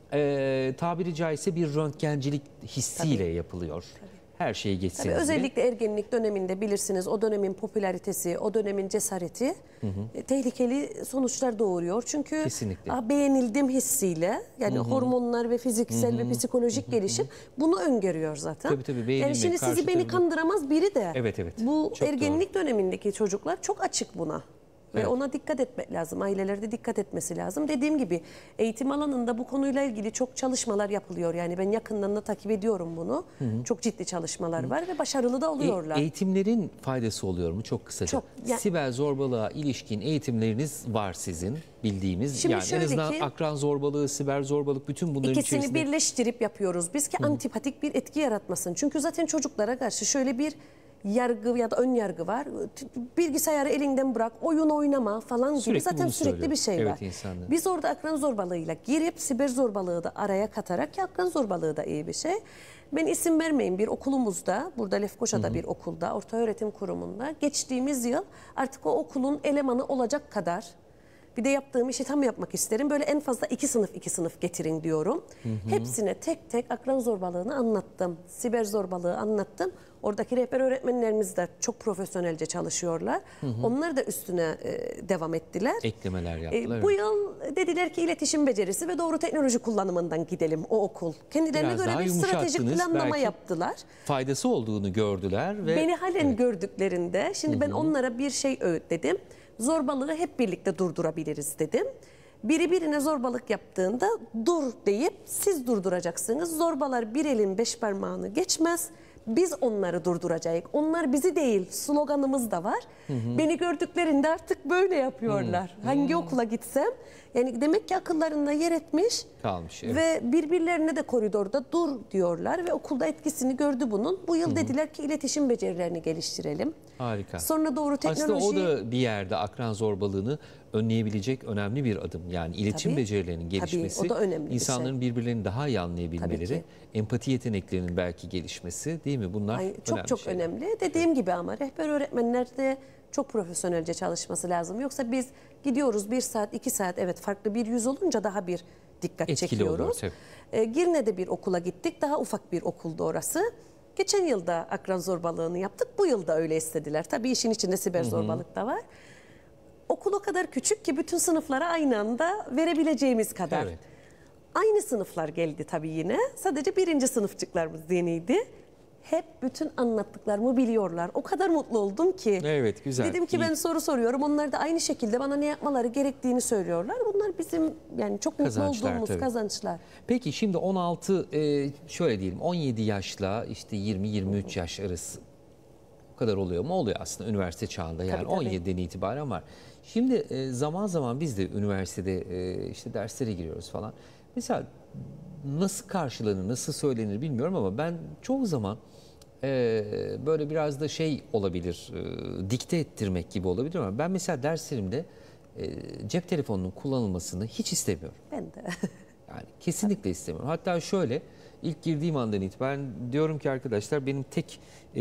e, tabiri caizse bir röntgencilik hissiyle yapılıyor. Her şeyi geçsin Tabii diye. özellikle ergenlik döneminde bilirsiniz o dönemin popülaritesi, o dönemin cesareti e, tehlikeli sonuçlar doğuruyor. Çünkü Kesinlikle. "Aa, beğenildim hissiyle, yani hormonlar ve fiziksel ve psikolojik gelişim bunu öngörüyor zaten. Tabii, tabii, yani beğenilmek, şimdi karşı sizi beni tarafı- kandıramaz biri de. Evet, evet. Bu Çok ergenlik dönemindeki çocuklar çok açık buna. Ve Evet. ona dikkat etmek lazım. Aileler de dikkat etmesi lazım. Dediğim gibi eğitim alanında bu konuyla ilgili çok çalışmalar yapılıyor. Yani ben yakından da takip ediyorum bunu. Çok ciddi çalışmalar var ve başarılı da oluyorlar. E- eğitimlerin faydası oluyor mu? Çok kısaca. Çok. Ya- Siber zorbalığa ilişkin eğitimleriniz var sizin bildiğimiz. Şimdi yani en şöyle azından ki- akran zorbalığı, siber zorbalık, bütün bunların İkisini içerisinde. birleştirip yapıyoruz biz ki antipatik bir etki yaratmasın. Çünkü zaten çocuklara karşı şöyle bir yargı ya da ön yargı var. Bilgisayarı elinden bırak, oyun oynama falan gibi Sürekli zaten bunu sürekli söylüyor. bir şey Evet, var. insanlar. Biz orada akran zorbalığıyla girip siber zorbalığı da araya katarak, ki akran zorbalığı da iyi bir şey. Ben isim vermeyeyim, bir okulumuzda, burada Lefkoşa'da bir okulda, ortaöğretim kurumunda geçtiğimiz yıl artık o okulun elemanı olacak kadar, bir de yaptığım işi tam yapmak isterim. Böyle en fazla iki sınıf iki sınıf getirin diyorum. Hepsine tek tek akran zorbalığını anlattım. Siber zorbalığı anlattım. Oradaki rehber öğretmenlerimiz de çok profesyonelce çalışıyorlar. Onlar da üstüne e, devam ettiler. Eklemeler E, yaptılar. bu evet. yıl dediler ki iletişim becerisi ve doğru teknoloji kullanımından gidelim o okul. Kendilerine Biraz göre daha bir stratejik yumuşattınız, planlama belki yaptılar. Faydası olduğunu gördüler ve Beni halen gördüklerinde, şimdi ben onlara bir şey öğütledim. Zorbalığı hep birlikte durdurabiliriz dedim. Biri birine zorbalık yaptığında dur deyip siz durduracaksınız. Zorbalar bir elin beş parmağını geçmez. Biz onları durduracağız. Onlar bizi değil. Sloganımız da var. Beni gördüklerinde artık böyle yapıyorlar. Hangi okula gitsem, yani demek ki akıllarında yer etmiş. kalmış. Evet. Ve birbirlerine de koridorda dur diyorlar ve okulda etkisini gördü bunun. Bu yıl dediler ki iletişim becerilerini geliştirelim. Harika. Sonra doğru teknoloji... Aslında o da bir yerde akran zorbalığını önleyebilecek önemli bir adım. Yani iletişim Tabii, becerilerinin tabii, gelişmesi, o da önemli bir insanların birbirlerini daha iyi Tabii anlayabilmeleri, ki. empati yeteneklerinin belki gelişmesi, değil mi? Bunlar Ay, çok önemli çok şeyler. önemli. Dediğim gibi ama rehber öğretmenler de çok profesyonelce çalışması lazım. Yoksa biz gidiyoruz bir saat, iki saat, evet farklı bir yüz olunca daha bir dikkat Etkili çekiyoruz. oluyor, tabii. Ee, Girne'de bir okula gittik. Daha ufak bir okuldu orası. Geçen yılda akran zorbalığını yaptık. Bu yıl da öyle istediler. Tabii işin içinde siber zorbalık da var. Okul o kadar küçük ki bütün sınıflara aynı anda verebileceğimiz kadar. Evet. Aynı sınıflar geldi tabii yine. Sadece birinci sınıfçıklarımız yeniydi. Hep bütün anlattıklarımı biliyorlar. O kadar mutlu oldum ki. Evet, güzel, Dedim ki iyi. ben soru soruyorum. Onlar da aynı şekilde bana ne yapmaları gerektiğini söylüyorlar. Bunlar bizim yani çok mutlu Kazançlar, olduğumuz tabii. kazançlar. Peki şimdi on altı, e, şöyle diyelim on yedi yaşla işte yirmi yirmi üç yaş arası o kadar oluyor mu? Oluyor aslında üniversite çağında, yani Tabii, tabii. on yediden itibaren var. Şimdi e, zaman zaman biz de üniversitede e, işte derslere giriyoruz falan. Mesela nasıl karşılanır, nasıl söylenir bilmiyorum ama ben çoğu zaman e, böyle biraz da şey olabilir, e, dikte ettirmek gibi olabilir ama ben mesela derslerimde e, cep telefonunun kullanılmasını hiç istemiyorum. Ben de. Yani kesinlikle istemiyorum. Hatta şöyle, ilk girdiğim andan itibaren diyorum ki arkadaşlar benim tek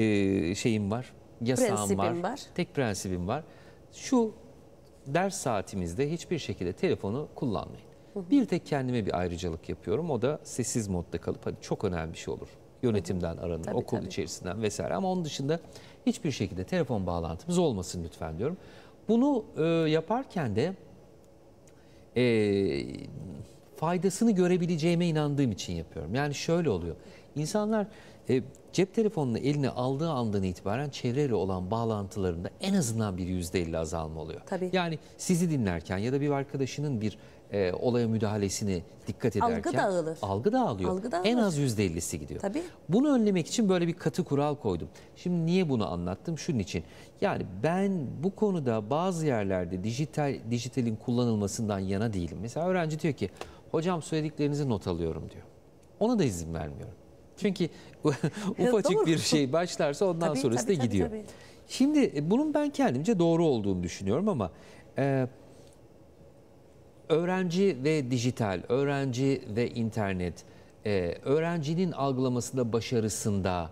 e, şeyim var, yasağım Prensibim var, var. tek prensibim var. Şu ders saatimizde hiçbir şekilde telefonu kullanmayın. Bir tek kendime bir ayrıcalık yapıyorum. O da sessiz modda kalıp, hadi çok önemli bir şey olur, yönetimden aranır, Tabii, okul tabii. içerisinden vesaire. Ama onun dışında hiçbir şekilde telefon bağlantımız olmasın lütfen diyorum. Bunu e, yaparken de e, faydasını görebileceğime inandığım için yapıyorum. Yani şöyle oluyor. İnsanlar e, cep telefonunu eline aldığı andan itibaren çevreyle olan bağlantılarında en azından bir yüzde elli azalma oluyor. Tabii. Yani sizi dinlerken ya da bir arkadaşının bir e, olaya müdahalesini dikkat ederken Algı dağılır. Algı dağılıyor. Algı dağılır. En az yüzde ellisi gidiyor. Tabii. Bunu önlemek için böyle bir katı kural koydum. Şimdi niye bunu anlattım? Şunun için. Yani ben bu konuda bazı yerlerde dijital dijitalin kullanılmasından yana değilim. Mesela öğrenci diyor ki hocam söylediklerinizi not alıyorum diyor. Ona da izin vermiyorum. Çünkü ufacık doğru. bir şey başlarsa ondan Tabii, sonrası tabii, da tabii, gidiyor. tabii. Şimdi e, bunun ben kendimce doğru olduğunu düşünüyorum ama e, öğrenci ve dijital, öğrenci ve internet, e, öğrencinin algılamasında, başarısında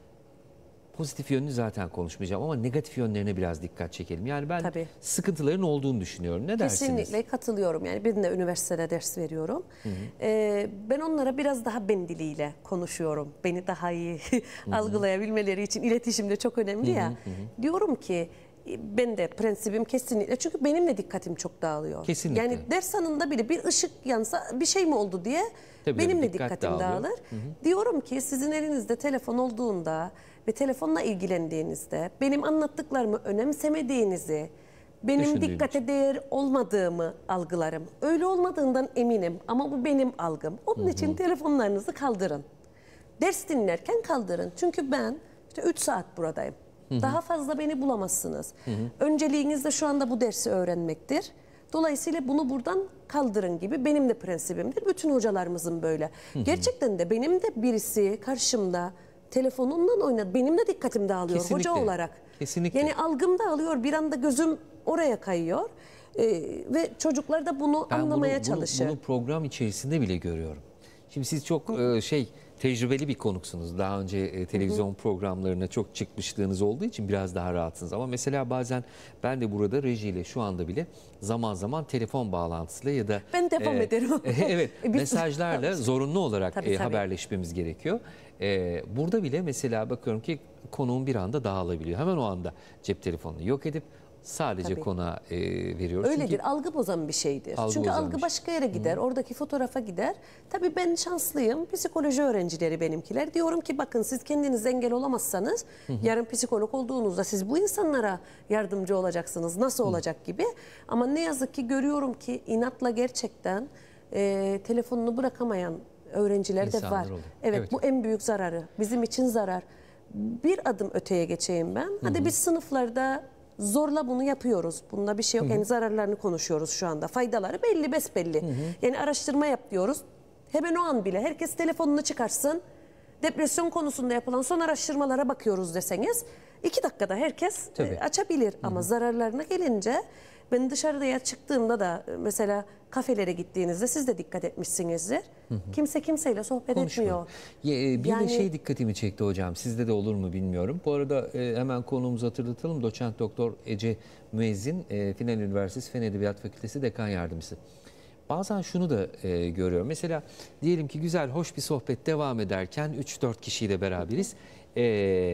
pozitif yönünü zaten konuşmayacağım ama negatif yönlerine biraz dikkat çekelim. Yani ben Tabii. sıkıntıların olduğunu düşünüyorum. Ne dersiniz? Kesinlikle katılıyorum. Yani ben de üniversitede ders veriyorum. Hı hı. Ee, ben onlara biraz daha ben diliyle konuşuyorum. Beni daha iyi algılayabilmeleri için iletişim de çok önemli ya. Hı hı. Diyorum ki ben de prensibim kesinlikle, çünkü benim de dikkatim çok dağılıyor. Kesinlikle. Yani ders anında bile bir ışık yansa bir şey mi oldu diye Tabii benim de dikkat dikkatim dağılıyor. dağılır. Hı hı. Diyorum ki sizin elinizde telefon olduğunda ve telefonla ilgilendiğinizde benim anlattıklarımı önemsemediğinizi, benim dikkate değer olmadığımı algılarım. Öyle olmadığından eminim ama bu benim algım. Onun hı hı. için telefonlarınızı kaldırın. Ders dinlerken kaldırın. Çünkü ben işte üç saat buradayım. Hı hı. Daha fazla beni bulamazsınız. Hı hı. Önceliğiniz de şu anda bu dersi öğrenmektir. Dolayısıyla bunu buradan kaldırın gibi benim de prensibimdir. Bütün hocalarımızın böyle. Hı hı. Gerçekten de benim de birisi karşımda telefonundan oynadı. Benim de dikkatim dağılıyor. Kesinlikle. Hoca olarak. Kesinlikle. Yani algım dağılıyor. Bir anda gözüm oraya kayıyor. Ee, ve çocuklar da bunu ben anlamaya bunu, çalışır. Bunu, bunu program içerisinde bile görüyorum. Şimdi siz çok e, şey tecrübeli bir konuksunuz. Daha önce e, televizyon hı hı. programlarına çok çıkmışlığınız olduğu için biraz daha rahatsınız. Ama mesela bazen ben de burada rejiyle şu anda bile zaman zaman telefon bağlantısıyla ya da ben devam e, ederim. E, evet mesajlarla zorunlu olarak tabii, e, tabii. haberleşmemiz gerekiyor. E, burada bile mesela bakıyorum ki konuğum bir anda dağılabiliyor. Hemen o anda cep telefonunu yok edip sadece tabii. konuğa e, veriyoruz. Öyledir. Çünkü algı bozan bir şeydir. Algı Çünkü algı şey. başka yere gider. Hı. Oradaki fotoğrafa gider. Tabii ben şanslıyım. Psikoloji öğrencileri benimkiler. Diyorum ki bakın siz kendiniz engel olamazsanız hı hı. yarın psikolog olduğunuzda siz bu insanlara yardımcı olacaksınız. Nasıl hı. olacak gibi. Ama ne yazık ki görüyorum ki inatla gerçekten e, telefonunu bırakamayan öğrenciler İnsanlar de var. Evet, evet, bu en büyük zararı. Bizim için zarar. Bir adım öteye geçeyim ben. Hadi hı hı. biz sınıflarda zorla bunu yapıyoruz. Bunda bir şey yok. Hı hı. Yani zararlarını konuşuyoruz şu anda. Faydaları belli, besbelli. Hı hı. Yani araştırma yap diyoruz. Hemen o an bile herkes telefonunu çıkarsın. Depresyon konusunda yapılan son araştırmalara bakıyoruz deseniz iki dakikada herkes Tabii. açabilir. Hı hı. Ama zararlarına gelince ben dışarıya çıktığımda da mesela kafelere gittiğinizde siz de dikkat etmişsinizdir. Hı hı. Kimse kimseyle sohbet Konuşmuyor. etmiyor. Bir yani, de şey dikkatimi çekti hocam. Sizde de olur mu bilmiyorum. Bu arada e, hemen konuğumuzu hatırlatalım. Doçent Doktor Ece Müezzin, e, Final Üniversitesi Fen Edebiyat Fakültesi Dekan Yardımcısı. Bazen şunu da e, görüyorum. Mesela diyelim ki güzel, hoş bir sohbet devam ederken üç dört kişiyle beraberiz. E,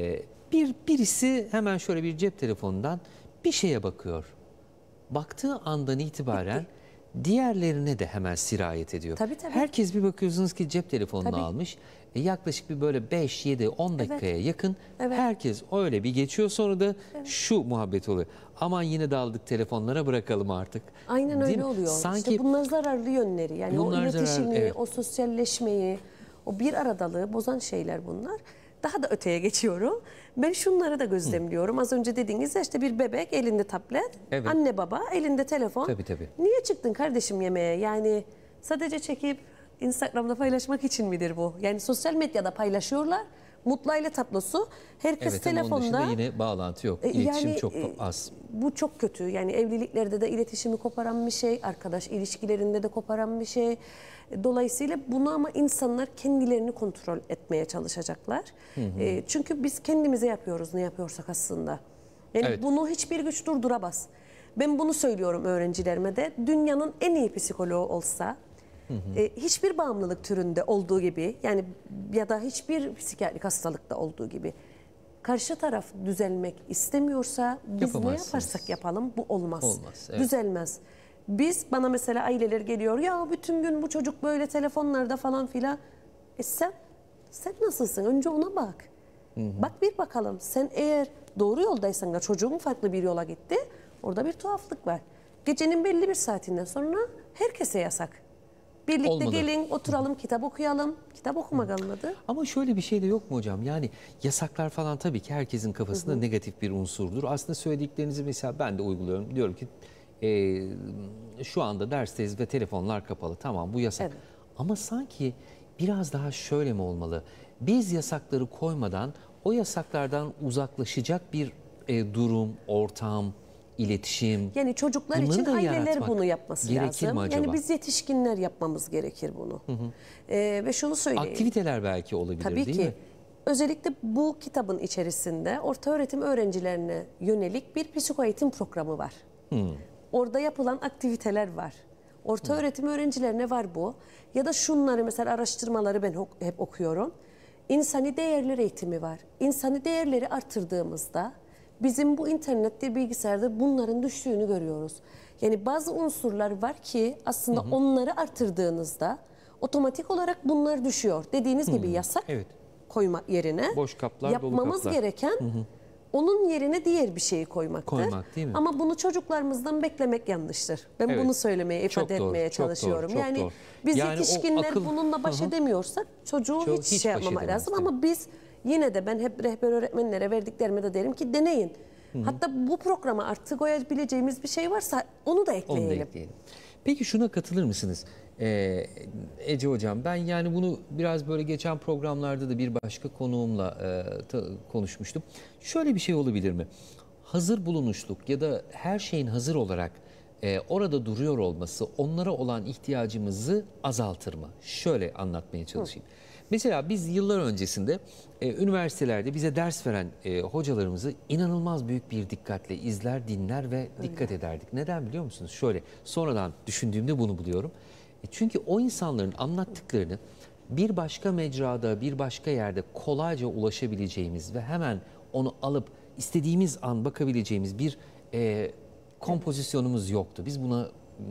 bir birisi hemen şöyle bir cep telefonundan bir şeye bakıyor. Baktığı andan itibaren diğerlerine de hemen sirayet ediyor. Tabii, tabii. Herkes bir bakıyorsunuz ki cep telefonunu tabii. almış. E yaklaşık bir böyle beş yedi on dakikaya evet. yakın evet. herkes öyle bir geçiyor, sonra da evet. şu muhabbet oluyor. Aman yine daldık telefonlara, bırakalım artık. Aynen Değil öyle mi? oluyor. Sanki işte bunlar zararlı yönleri. Yani o iletişimi, zararlı, evet. o sosyalleşmeyi, o bir aradalığı bozan şeyler bunlar. Daha da öteye geçiyorum. Ben şunları da gözlemliyorum. Hı. Az önce dediğiniz ya, işte bir bebek elinde tablet, evet. anne baba elinde telefon. Tabii, tabii. Niye çıktın kardeşim yemeğe? Yani sadece çekip Instagram'da paylaşmak için midir bu? Yani sosyal medyada paylaşıyorlar. Mutlu aile tablosu. Herkes evet, telefonda. Onun dışında yine bağlantı yok. İletişim yani, çok az. Bu çok kötü. Yani evliliklerde de iletişimi koparan bir şey. Arkadaş ilişkilerinde de koparan bir şey. Dolayısıyla bunu ama insanlar kendilerini kontrol etmeye çalışacaklar. Hı hı. E, çünkü biz kendimize yapıyoruz ne yapıyorsak aslında. Yani evet. bunu hiçbir güç durduramaz. Ben bunu söylüyorum öğrencilerime de. Dünyanın en iyi psikoloğu olsa, hı hı. E, hiçbir bağımlılık türünde olduğu gibi, yani ya da hiçbir psikiyatrik hastalıkta olduğu gibi, karşı taraf düzelmek istemiyorsa biz ne yaparsak yapalım bu olmaz. Olmaz evet. Düzelmez. Biz bana mesela aileler geliyor ya bütün gün bu çocuk böyle telefonlarda falan filan. E sen sen nasılsın? Önce ona bak. Hı hı. Bak bir bakalım. Sen eğer doğru yoldaysan da çocuğun farklı bir yola gitti. Orada bir tuhaflık var. Gecenin belli bir saatinden sonra herkese yasak. Birlikte Olmadı. gelin oturalım kitap okuyalım. Kitap okuma kalmadı. Ama şöyle bir şey de yok mu hocam? Yani yasaklar falan tabii ki herkesin kafasında hı hı. negatif bir unsurdur. Aslında söylediklerinizi mesela ben de uyguluyorum. Diyorum ki e, şu anda dersteyiz ve telefonlar kapalı. Tamam bu yasak. Evet. Ama sanki biraz daha şöyle mi olmalı? Biz yasakları koymadan o yasaklardan uzaklaşacak bir e, durum, ortam, iletişim. Yani çocuklar için aileler bunu yapması lazım. Yani biz yetişkinler yapmamız gerekir bunu. Hı hı. Ee, ve şunu söyleyeyim. Aktiviteler belki olabilir Tabii değil ki. mi? Özellikle bu kitabın içerisinde ortaöğretim öğrencilerine yönelik bir psikoeğitim programı var. Hı. Orada yapılan aktiviteler var. Ortaöğretim öğrencilerine var bu. Ya da şunları mesela araştırmaları ben hep okuyorum. İnsani değerler eğitimi var. İnsani değerleri artırdığımızda bizim bu internette, bilgisayarda bunların düştüğünü görüyoruz. Yani bazı unsurlar var ki aslında hı hı. onları artırdığınızda otomatik olarak bunlar düşüyor. Dediğiniz hı. gibi yasak evet. koyma yerine boş kaplar, yapmamız dolu kaplar. gereken hı hı. onun yerine diğer bir şeyi koymaktır. Koymak değil mi? Ama bunu çocuklarımızdan beklemek yanlıştır. Ben evet. bunu söylemeye, ifade çok etmeye doğru, çalışıyorum. Çok doğru, yani doğru. biz yani yetişkinler akıl... bununla baş edemiyorsak çocuğu Çok, hiç, hiç şey yapmamak lazım. Ama biz yine de ben hep rehber öğretmenlere verdiklerime de derim ki deneyin. Hı hı. Hatta bu programa artık koyabileceğimiz bir şey varsa onu da ekleyelim. Onu da ekleyelim. Peki şuna katılır mısınız? Ee, Ece Hocam ben yani bunu biraz böyle geçen programlarda da bir başka konuğumla e, ta, konuşmuştum. Şöyle bir şey olabilir mi? Hazır bulunuşluk ya da her şeyin hazır olarak e, orada duruyor olması onlara olan ihtiyacımızı azaltır mı? Şöyle anlatmaya çalışayım. Hı. Mesela biz yıllar öncesinde e, üniversitelerde bize ders veren e, hocalarımızı inanılmaz büyük bir dikkatle izler, dinler ve Öyle. dikkat ederdik. Neden biliyor musunuz? Şöyle sonradan düşündüğümde bunu buluyorum. E, çünkü o insanların anlattıklarını bir başka mecrada, bir başka yerde kolayca ulaşabileceğimiz ve hemen onu alıp istediğimiz an bakabileceğimiz bir e, kompozisyonumuz yoktu. Biz buna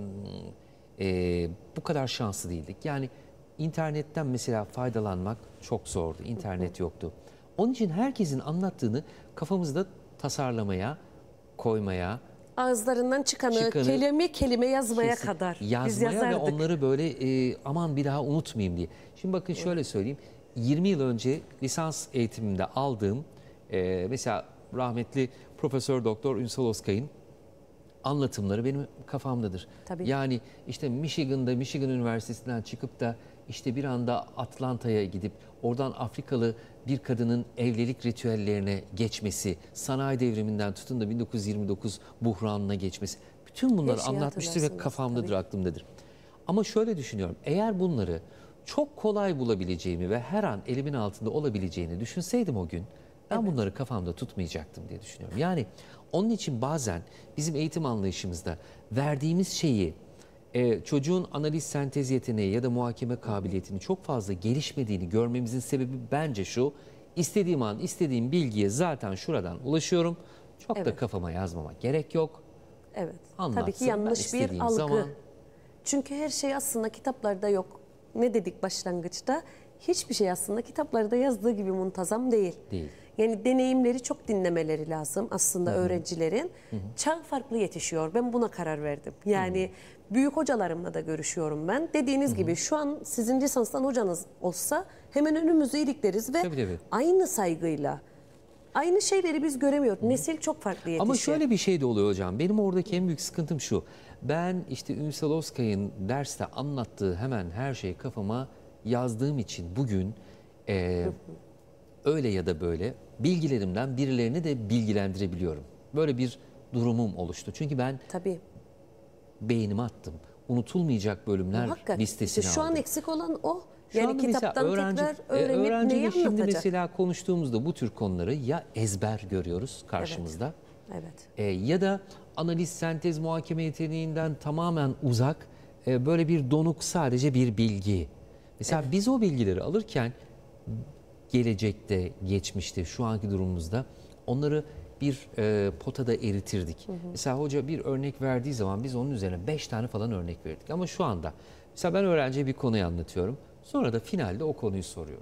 e, bu kadar şanslı değildik. Yani İnternetten mesela faydalanmak çok zordu. İnternet yoktu. Onun için herkesin anlattığını kafamızda tasarlamaya, koymaya, ağızlarından çıkanı, çıkanı kelime kelime yazmaya kesin, kadar yazmaya biz yazardık. Ve onları böyle e, aman bir daha unutmayayım diye. Şimdi bakın şöyle söyleyeyim. yirmi yıl önce lisans eğitiminde aldığım e, mesela rahmetli Profesör Doktor Ünsal Özkay'ın anlatımları benim kafamdadır. Tabii. Yani işte Michigan'da, Michigan Üniversitesi'nden çıkıp da işte bir anda Atlanta'ya gidip oradan Afrikalı bir kadının evlilik ritüellerine geçmesi, sanayi devriminden tutun da bin dokuz yüz yirmi dokuz buhranına geçmesi. Bütün bunları anlatmıştır ve kafamdadır, tabii. aklımdadır. Ama şöyle düşünüyorum, eğer bunları çok kolay bulabileceğimi ve her an elimin altında olabileceğini düşünseydim o gün, ben evet. bunları kafamda tutmayacaktım diye düşünüyorum. Yani onun için bazen bizim eğitim anlayışımızda verdiğimiz şeyi, e, çocuğun analiz sentez yeteneği ya da muhakeme kabiliyetini çok fazla gelişmediğini görmemizin sebebi bence şu: istediğim an istediğim bilgiye zaten şuradan ulaşıyorum. Çok evet. da kafama yazmama gerek yok. Evet. Anlatsın, tabii ki yanlış bir algı. Zaman... Çünkü her şey aslında kitaplarda yok. Ne dedik başlangıçta? Hiçbir şey aslında kitaplarda yazdığı gibi muntazam değil. Değil. Yani deneyimleri çok dinlemeleri lazım aslında Hı-hı. öğrencilerin. Hı-hı. Çağ farklı yetişiyor. Ben buna karar verdim. Yani Hı-hı. büyük hocalarımla da görüşüyorum ben. Dediğiniz Hı-hı. gibi şu an sizin lisanstan hocanız olsa hemen önümüzü ilikleriz ve tabii, tabii. aynı saygıyla aynı şeyleri biz göremiyoruz. Hı-hı. Nesil çok farklı yetişiyor. Ama şöyle bir şey de oluyor hocam. Benim oradaki en büyük sıkıntım şu: ben işte Ünsal Özkay'ın derste anlattığı hemen her şeyi kafama yazdığım için bugün e, öyle ya da böyle bilgilerimden birilerini de bilgilendirebiliyorum. Böyle bir durumum oluştu. Çünkü ben Tabii. beynime attım. Unutulmayacak bölümler Muhakkak. listesine işte şu aldım. an eksik olan o. Şu yani kitaptan öğrenci, tekrar öğrenip öğrenci neyi şimdi anlatacak? mesela konuştuğumuzda bu tür konuları ya ezber görüyoruz karşımızda. Evet. evet. E, ya da analiz, sentez, muhakeme yeteneğinden tamamen uzak e, böyle bir donuk sadece bir bilgi. Mesela evet. biz o bilgileri alırken gelecekte, geçmişte, şu anki durumumuzda onları bir e, potada eritirdik. Hı hı. Mesela hoca bir örnek verdiği zaman biz onun üzerine beş tane falan örnek verdik. Ama şu anda mesela ben öğrenciye bir konuyu anlatıyorum. Sonra da finalde o konuyu soruyorum.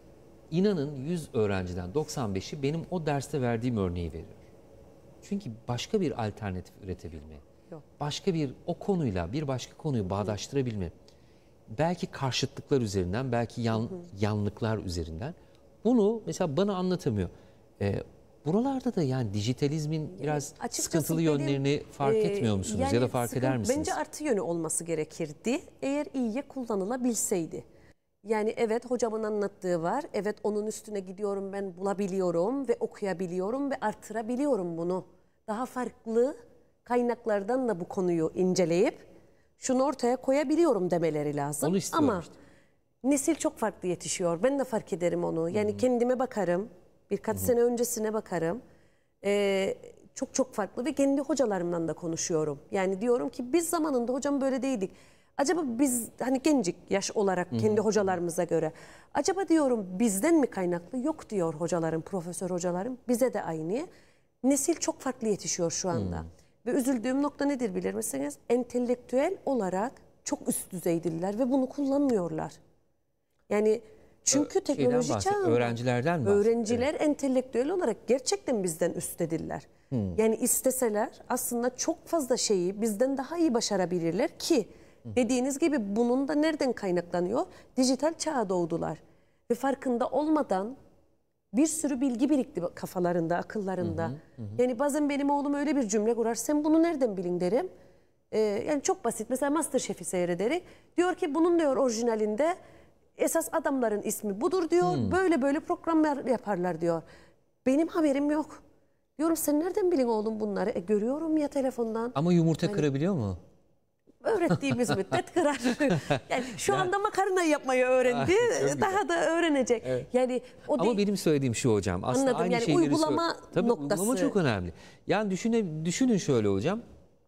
İnanın yüz öğrenciden doksan beşi benim o derste verdiğim örneği veriyor. Çünkü başka bir alternatif üretebilme, Yok. başka bir o konuyla bir başka konuyu bağdaştırabilme, belki karşıtlıklar üzerinden, belki yan, yanlıklar üzerinden bunu mesela bana anlatamıyor. Ee, buralarda da yani dijitalizmin biraz Açıkçası sıkıntılı benim, yönlerini fark e, etmiyor musunuz yani ya da fark sıkıntı, eder misiniz? Bence artı yönü olması gerekirdi eğer iyiye kullanılabilseydi. Yani evet hocamın anlattığı var, evet onun üstüne gidiyorum ben bulabiliyorum ve okuyabiliyorum ve artırabiliyorum bunu. Daha farklı kaynaklardan da bu konuyu inceleyip şunu ortaya koyabiliyorum demeleri lazım. Ama işte. Nesil çok farklı yetişiyor. Ben de fark ederim onu. Yani Hı-hı. kendime bakarım. Birkaç Hı-hı. sene öncesine bakarım. Ee, çok çok farklı ve kendi hocalarımdan da konuşuyorum. Yani diyorum ki biz zamanında hocam böyle değildik. Acaba biz hani gencik yaş olarak Hı-hı. kendi hocalarımıza göre. Acaba diyorum bizden mi kaynaklı? Yok diyor hocalarım, profesör hocalarım. Bize de aynı. Nesil çok farklı yetişiyor şu anda. Hı-hı. Ve üzüldüğüm nokta nedir bilir misiniz? Entelektüel olarak çok üst düzeydiler ve bunu kullanmıyorlar. Yani çünkü teknoloji çağında öğrencilerden bahsediyor. Öğrenciler evet. entelektüel olarak gerçekten bizden üsttedirler. Hmm. Yani isteseler aslında çok fazla şeyi bizden daha iyi başarabilirler ki hmm. dediğiniz gibi bunun da nereden kaynaklanıyor? Dijital çağa doğdular ve farkında olmadan bir sürü bilgi birikti kafalarında, akıllarında. Hı hı, hı. Yani bazen benim oğlum öyle bir cümle kurar, sen bunu nereden bilin derim. Ee, yani çok basit. Mesela MasterChef'i seyrederek diyor ki bunun diyor orijinalinde esas adamların ismi budur diyor. Hmm. Böyle böyle programlar yaparlar diyor. Benim haberim yok. Diyorum sen nereden bilin oğlum bunları? E, görüyorum ya telefondan. Ama yumurta yani, kırabiliyor mu? Öğrettiğimiz müddet kırar. Yani şu anda makarna yapmayı öğrendi. Daha da öğrenecek. Evet. Yani o Ama benim söylediğim şu hocam. Aslında Anladım. aynı yani şeyleri uygulama Tabii, noktası. Uygulama çok önemli. Yani düşünün, düşünün şöyle hocam.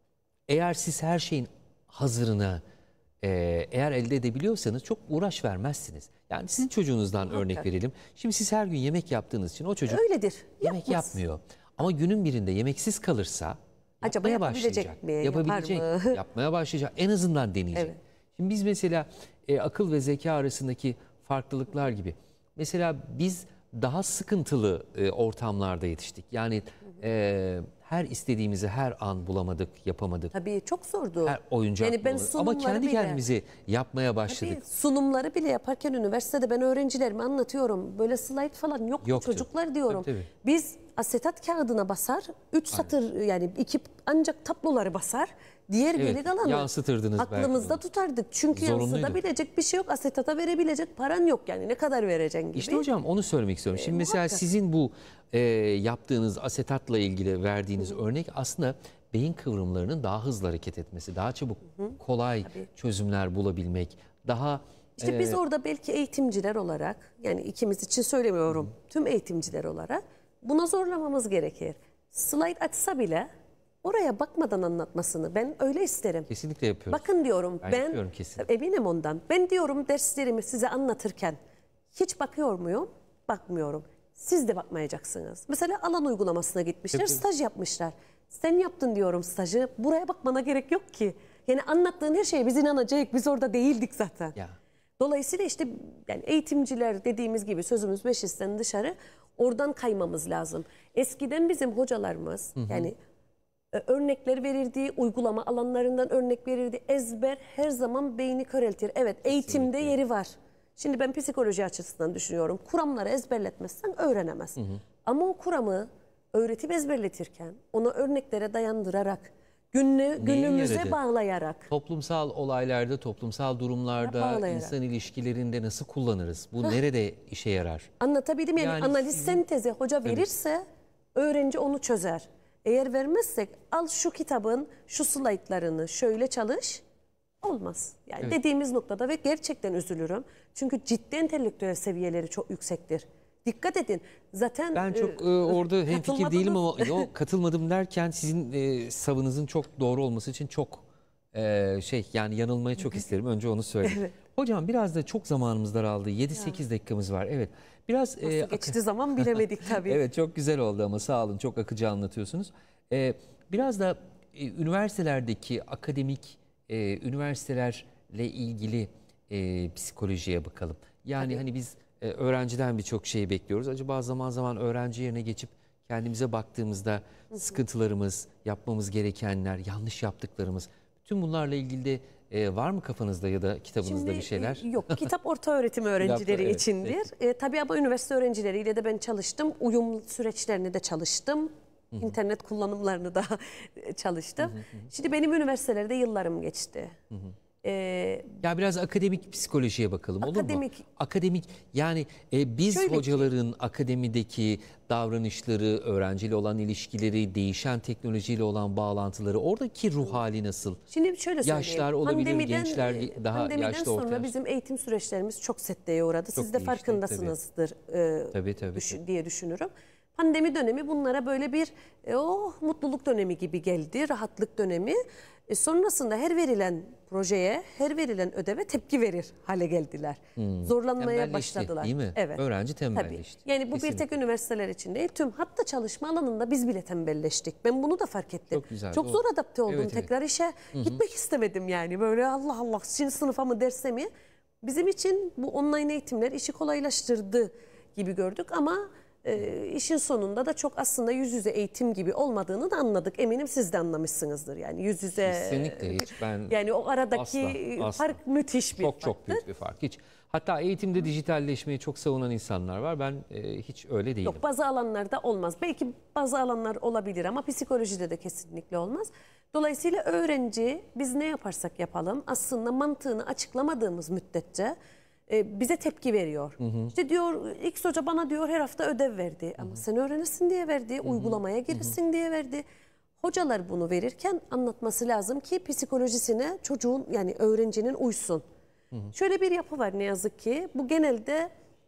Eğer siz her şeyin hazırını e, eğer elde edebiliyorsanız çok uğraş vermezsiniz. Yani sizin çocuğunuzdan Muhakkak. örnek verelim. Şimdi siz her gün yemek yaptığınız için o çocuk Öyledir. yemek Yapmaz. yapmıyor. Ama günün birinde yemeksiz kalırsa Acaba yapmaya yapabilecek başlayacak. mi? Yapabilecek. Yapar mı? Yapmaya başlayacak. En azından deneyecek. Evet. Şimdi biz mesela e, akıl ve zeka arasındaki farklılıklar gibi. Mesela biz daha sıkıntılı e, ortamlarda yetiştik. Yani e, her istediğimizi her an bulamadık, yapamadık. Tabii çok zordu. Her oyuncak yani ben ama kendi bile, kendimizi yapmaya başladık. Tabii sunumları bile yaparken üniversitede ben öğrencilerime anlatıyorum. Böyle slide falan yok Yoktu. çocuklar diyorum. Tabii, tabii. Biz asetat kağıdına basar, üç satır yani iki ancak tabloları basar. Diğer evet, geri kalanı yansıtırdınız aklımızda belki tutardık. Çünkü yansıtabilecek bir şey yok. Asetata verebilecek paran yok yani ne kadar vereceksin gibi. İşte hocam onu söylemek istiyorum. Şimdi e, mesela muhakkak. sizin bu e, yaptığınız asetatla ilgili verdiğiniz Hı -hı. örnek aslında beyin kıvrımlarının daha hızlı hareket etmesi, daha çabuk, Hı -hı. kolay Tabii. çözümler bulabilmek, daha... İşte e, biz orada belki eğitimciler olarak, yani ikimiz için söylemiyorum, Hı -hı. tüm eğitimciler olarak buna zorlamamız gerekir. Slide açsa bile oraya bakmadan anlatmasını ben öyle isterim. Kesinlikle yapıyoruz. Bakın diyorum ben, ben eminim ondan. Ben diyorum derslerimi size anlatırken hiç bakıyor muyum? Bakmıyorum. Siz de bakmayacaksınız. Mesela alan uygulamasına gitmişler, Tabii. staj yapmışlar. Sen yaptın diyorum stajı. Buraya bakmana gerek yok ki. Yani anlattığın her şeye biz inanacağız. Biz orada değildik zaten. Ya. Dolayısıyla işte yani eğitimciler dediğimiz gibi sözümüz meclisten dışarı oradan kaymamız lazım. Eskiden bizim hocalarımız hı hı. yani örnekler verirdi, uygulama alanlarından örnek verirdi. Ezber her zaman beyni köreltir. Evet, eğitimde Kesinlikle. yeri var. Şimdi ben psikoloji açısından düşünüyorum. Kuramları ezberletmezsen öğrenemez. Hı hı. Ama o kuramı öğretip ezberletirken ona örneklere dayandırarak, günlü, günümüze yaradı? bağlayarak. Toplumsal olaylarda, toplumsal durumlarda, insan ilişkilerinde nasıl kullanırız? Bu Heh. nerede işe yarar? Anlatabildim yani, yani analiz sizin... sentezi hoca verirse Tabii. öğrenci onu çözer. Eğer vermezsek al şu kitabın şu slaytlarını şöyle çalış olmaz. Yani evet. dediğimiz noktada ve gerçekten üzülürüm. Çünkü ciddi entelektüel seviyeleri çok yüksektir. Dikkat edin. Zaten ben çok e, orada hemfikir değilim ama yok katılmadım derken sizin e, savınızın çok doğru olması için çok e, şey yani yanılmayı çok isterim. Önce onu söyleyeyim. Evet. Hocam biraz da çok zamanımız daraldı. yedi sekiz dakikamız var. Evet. Biraz Nasıl e, geçti zaman bilemedik tabii. evet, çok güzel oldu ama sağ olun, çok akıcı anlatıyorsunuz. Ee, biraz da e, üniversitelerdeki akademik e, üniversitelerle ilgili e, psikolojiye bakalım. Yani Tabii. hani biz e, öğrenciden birçok şeyi bekliyoruz. Acaba zaman zaman öğrenci yerine geçip kendimize baktığımızda sıkıntılarımız, yapmamız gerekenler, yanlış yaptıklarımız, bütün bunlarla ilgili de e, var mı kafanızda ya da kitabınızda Şimdi, bir şeyler? e, Yok, kitap orta öğretim öğrencileri evet, içindir. E, tabii ama üniversite öğrencileriyle de ben çalıştım. Uyum süreçlerini de çalıştım. İnternet kullanımlarını da çalıştım. Şimdi benim üniversitelerde yıllarım geçti. E, Ya biraz akademik psikolojiye bakalım, olur mu? Akademik- Akademik yani e, biz Şöyle ki- hocaların akademideki davranışları, öğrenciyle olan ilişkileri, değişen teknolojiyle olan bağlantıları, oradaki ruh hali nasıl? Şimdi şöyle söyleyeyim. Yaşlar olabilir, Pandemiden, gençler e, daha pandemiden yaşlı, sonra orta yaş. bizim eğitim süreçlerimiz çok sekteye uğradı. Çok Siz de değişti, farkındasınızdır e, Tabii tabii. düş- diye düşünürüm. Pandemi dönemi bunlara böyle bir e, oh mutluluk dönemi gibi geldi, rahatlık dönemi. E, sonrasında her verilen projeye, her verilen ödeve tepki verir hale geldiler. Zorlanmaya Tembelleşti, başladılar. değil mi? Evet. Öğrenci Tabii. tembelleşti. Yani bu bir Kesinlikle. tek üniversiteler için değil, tüm hatta çalışma alanında biz bile tembelleştik. Ben bunu da fark ettim. Çok güzel, Çok doğru. zor adapte oldum Evet, evet. tekrar işe. Gitmek istemedim yani. Böyle Allah Allah şimdi sınıfa mı derse mi? Bizim için bu online eğitimler işi kolaylaştırdı gibi gördük ama e, işin sonunda da çok aslında yüz yüze eğitim gibi olmadığını da anladık. Eminim siz de anlamışsınızdır yani yüz yüze. Kesinlikle hiç ben Yani o aradaki asla, asla. fark müthiş bir çok çok farktı. büyük bir fark. Hiç. Hatta eğitimde dijitalleşmeyi çok savunan insanlar var. Ben e, hiç öyle değilim. Yok, bazı alanlarda olmaz. Belki bazı alanlar olabilir ama psikolojide de kesinlikle olmaz. Dolayısıyla öğrenci biz ne yaparsak yapalım aslında mantığını açıklamadığımız müddetçe e, bize tepki veriyor. İşte diyor X hoca bana diyor her hafta ödev verdi. Ama sen öğrenirsin diye verdi, uygulamaya girirsin diye verdi. Hocalar bunu verirken anlatması lazım ki psikolojisine çocuğun yani öğrencinin uysun. Şöyle bir yapı var ne yazık ki. Bu genelde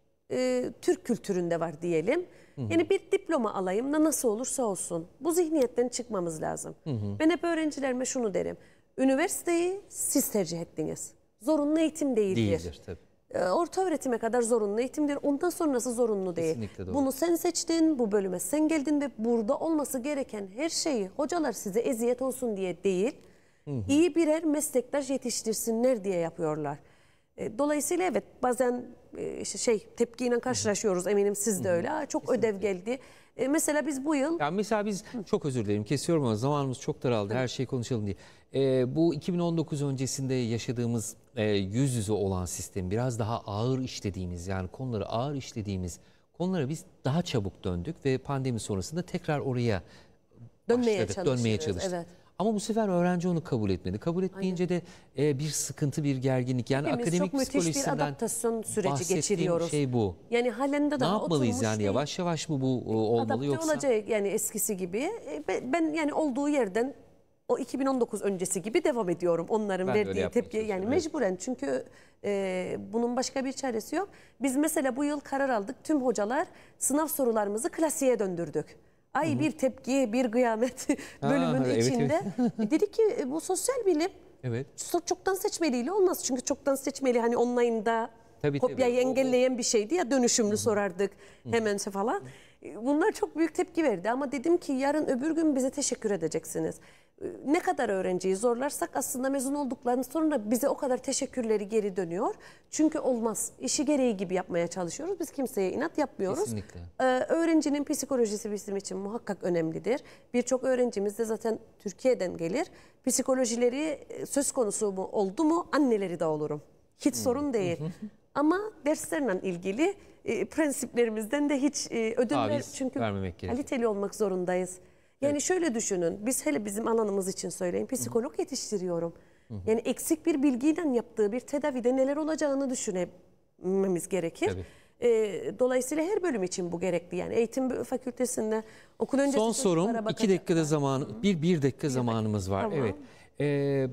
e, Türk kültüründe var diyelim. Yani bir diploma alayım da nasıl olursa olsun. Bu zihniyetten çıkmamız lazım. Ben hep öğrencilerime şunu derim. Üniversiteyi siz tercih ettiniz. Zorunlu eğitim değildir. Değildir tabii. E, Orta öğretime kadar zorunlu eğitimdir. Ondan sonrası zorunlu değil. Kesinlikle doğru. Bunu sen seçtin, bu bölüme sen geldin ve burada olması gereken her şeyi hocalar size eziyet olsun diye değil, iyi birer meslektaş yetiştirsinler diye yapıyorlar. E, Dolayısıyla evet bazen e, işte şey tepkiyle karşılaşıyoruz, eminim siz de öyle. Aa, çok ödev geldi. E, mesela biz bu yıl Yani mesela biz çok özür dilerim kesiyorum ama zamanımız çok daraldı. Her şeyi konuşalım diye. Ee, bu iki bin on dokuz öncesinde yaşadığımız e, yüz yüze olan sistemi biraz daha ağır işlediğimiz yani konuları ağır işlediğimiz konulara biz daha çabuk döndük ve pandemi sonrasında tekrar oraya dönmeye başladık, çalışıyoruz. dönmeye çalıştık. Evet. Ama bu sefer öğrenci onu kabul etmedi. Kabul etmeyince de e, bir sıkıntı, bir gerginlik. Yani Hepimiz akademik çok müthiş bir psikolojisinden adaptasyon süreci bahsettiğim geçiriyoruz. şey bu. Yani halen de Ne daha yapmalıyız oturmuş yani değil. yavaş yavaş mı bu e, olmalı Adapte yoksa? olacak yani eskisi gibi. E, Ben, ben yani olduğu yerden o iki bin on dokuz öncesi gibi devam ediyorum. Onların Ben de öyle verdiği yapmaya tepki yani çalışıyorum, evet. mecburen çünkü e, bunun başka bir çaresi yok. Biz mesela bu yıl karar aldık. Tüm hocalar sınav sorularımızı klasiğe döndürdük. Ay bir tepki, bir kıyamet bölümün evet, içinde. E, Dedik ki e, bu sosyal bilim Evet. çok- çoktan seçmeliyle olmaz. Çünkü çoktan seçmeli hani online'da Tabii, kopyayı tabii. O- o- engelleyen bir şeydi ya dönüşümlü sorardık hemense falan. Bunlar çok büyük tepki verdi ama dedim ki yarın öbür gün bize teşekkür edeceksiniz. Ne kadar öğrenciyi zorlarsak aslında mezun olduklarından sonra bize o kadar teşekkürleri geri dönüyor. Çünkü olmaz. İşi gereği gibi yapmaya çalışıyoruz. Biz kimseye inat yapmıyoruz. Kesinlikle. Ee, öğrencinin psikolojisi bizim için muhakkak önemlidir. Birçok öğrencimiz de zaten Türkiye'den gelir. Psikolojileri söz konusu mu oldu mu anneleri de olurum. Hiç sorun değil. Ama derslerle ilgili e, prensiplerimizden de hiç e, ödün ver. Taviz Çünkü vermemek gerekiyor. kaliteli olmak zorundayız. Yani şöyle düşünün, biz hele bizim alanımız için söyleyeyim, psikolog yetiştiriyorum. Yani eksik bir bilgiyle yaptığı bir tedavide neler olacağını düşünmemiz gerekir. Tabii. Ee, dolayısıyla her bölüm için bu gerekli. Yani eğitim fakültesinde okul öncesi Son çocuklara sorum iki bakacak. dakikada zaman, bir, bir dakika zamanımız var. Tamam. Evet. Ee,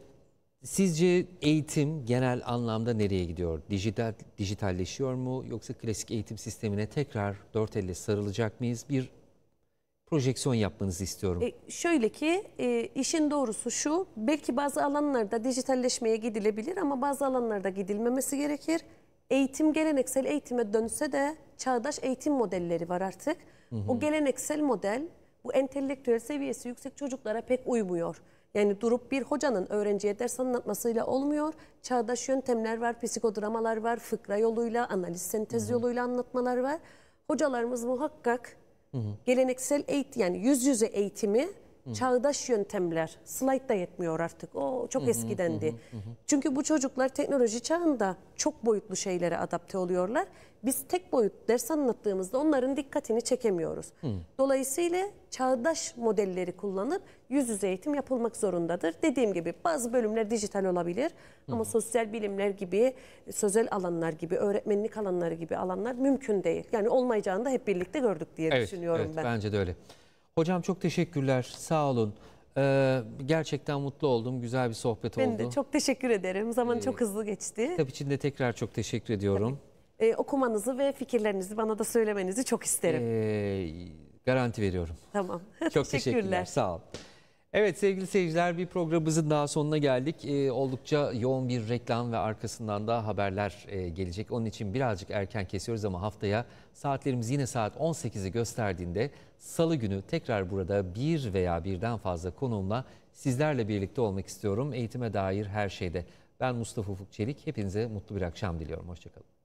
sizce eğitim genel anlamda nereye gidiyor? Dijital, dijitalleşiyor mu yoksa klasik eğitim sistemine tekrar dört elle sarılacak mıyız? Bir projeksiyon yapmanızı istiyorum. E, şöyle ki e, işin doğrusu şu, belki bazı alanlarda dijitalleşmeye gidilebilir ama bazı alanlarda gidilmemesi gerekir. eğitim geleneksel eğitime dönse de çağdaş eğitim modelleri var artık. Hı hı. O geleneksel model bu entelektüel seviyesi yüksek çocuklara pek uymuyor. Yani durup bir hocanın öğrenciye ders anlatmasıyla olmuyor. Çağdaş yöntemler var, psikodramalar var, fıkra yoluyla, analiz sentez hı hı. yoluyla anlatmalar var. Hocalarımız muhakkak hı hı. geleneksel eğitim, yani yüz yüze eğitimi, hı. çağdaş yöntemler, slide da yetmiyor artık. O çok hı hı, eskidendi. Hı hı, hı. Çünkü bu çocuklar teknoloji çağında çok boyutlu şeylere adapte oluyorlar. Biz tek boyut ders anlattığımızda onların dikkatini çekemiyoruz. Hı. Dolayısıyla çağdaş modelleri kullanıp yüz yüze eğitim yapılmak zorundadır. Dediğim gibi bazı bölümler dijital olabilir hı. ama sosyal bilimler gibi, sözel alanlar gibi, öğretmenlik alanları gibi alanlar mümkün değil. Yani olmayacağını da hep birlikte gördük diye evet, düşünüyorum evet, ben. Bence de öyle. Hocam çok teşekkürler, sağ olun. Ee, gerçekten mutlu oldum, güzel bir sohbet ben oldu. Ben de çok teşekkür ederim. Zaman ee, çok hızlı geçti. Kitap için de tekrar çok teşekkür ediyorum. Ee, okumanızı ve fikirlerinizi bana da söylemenizi çok isterim. Ee, garanti veriyorum. Tamam. Çok teşekkürler. Sağ olun. Evet sevgili seyirciler, bir programımızın daha sonuna geldik. Ee, oldukça yoğun bir reklam ve arkasından da haberler e, gelecek. Onun için birazcık erken kesiyoruz ama haftaya saatlerimiz yine saat on sekizi gösterdiğinde Salı günü tekrar burada bir veya birden fazla konuğumla sizlerle birlikte olmak istiyorum. Eğitime dair her şeyde. Ben Mustafa Ufuk Çelik. Hepinize mutlu bir akşam diliyorum. Hoşçakalın.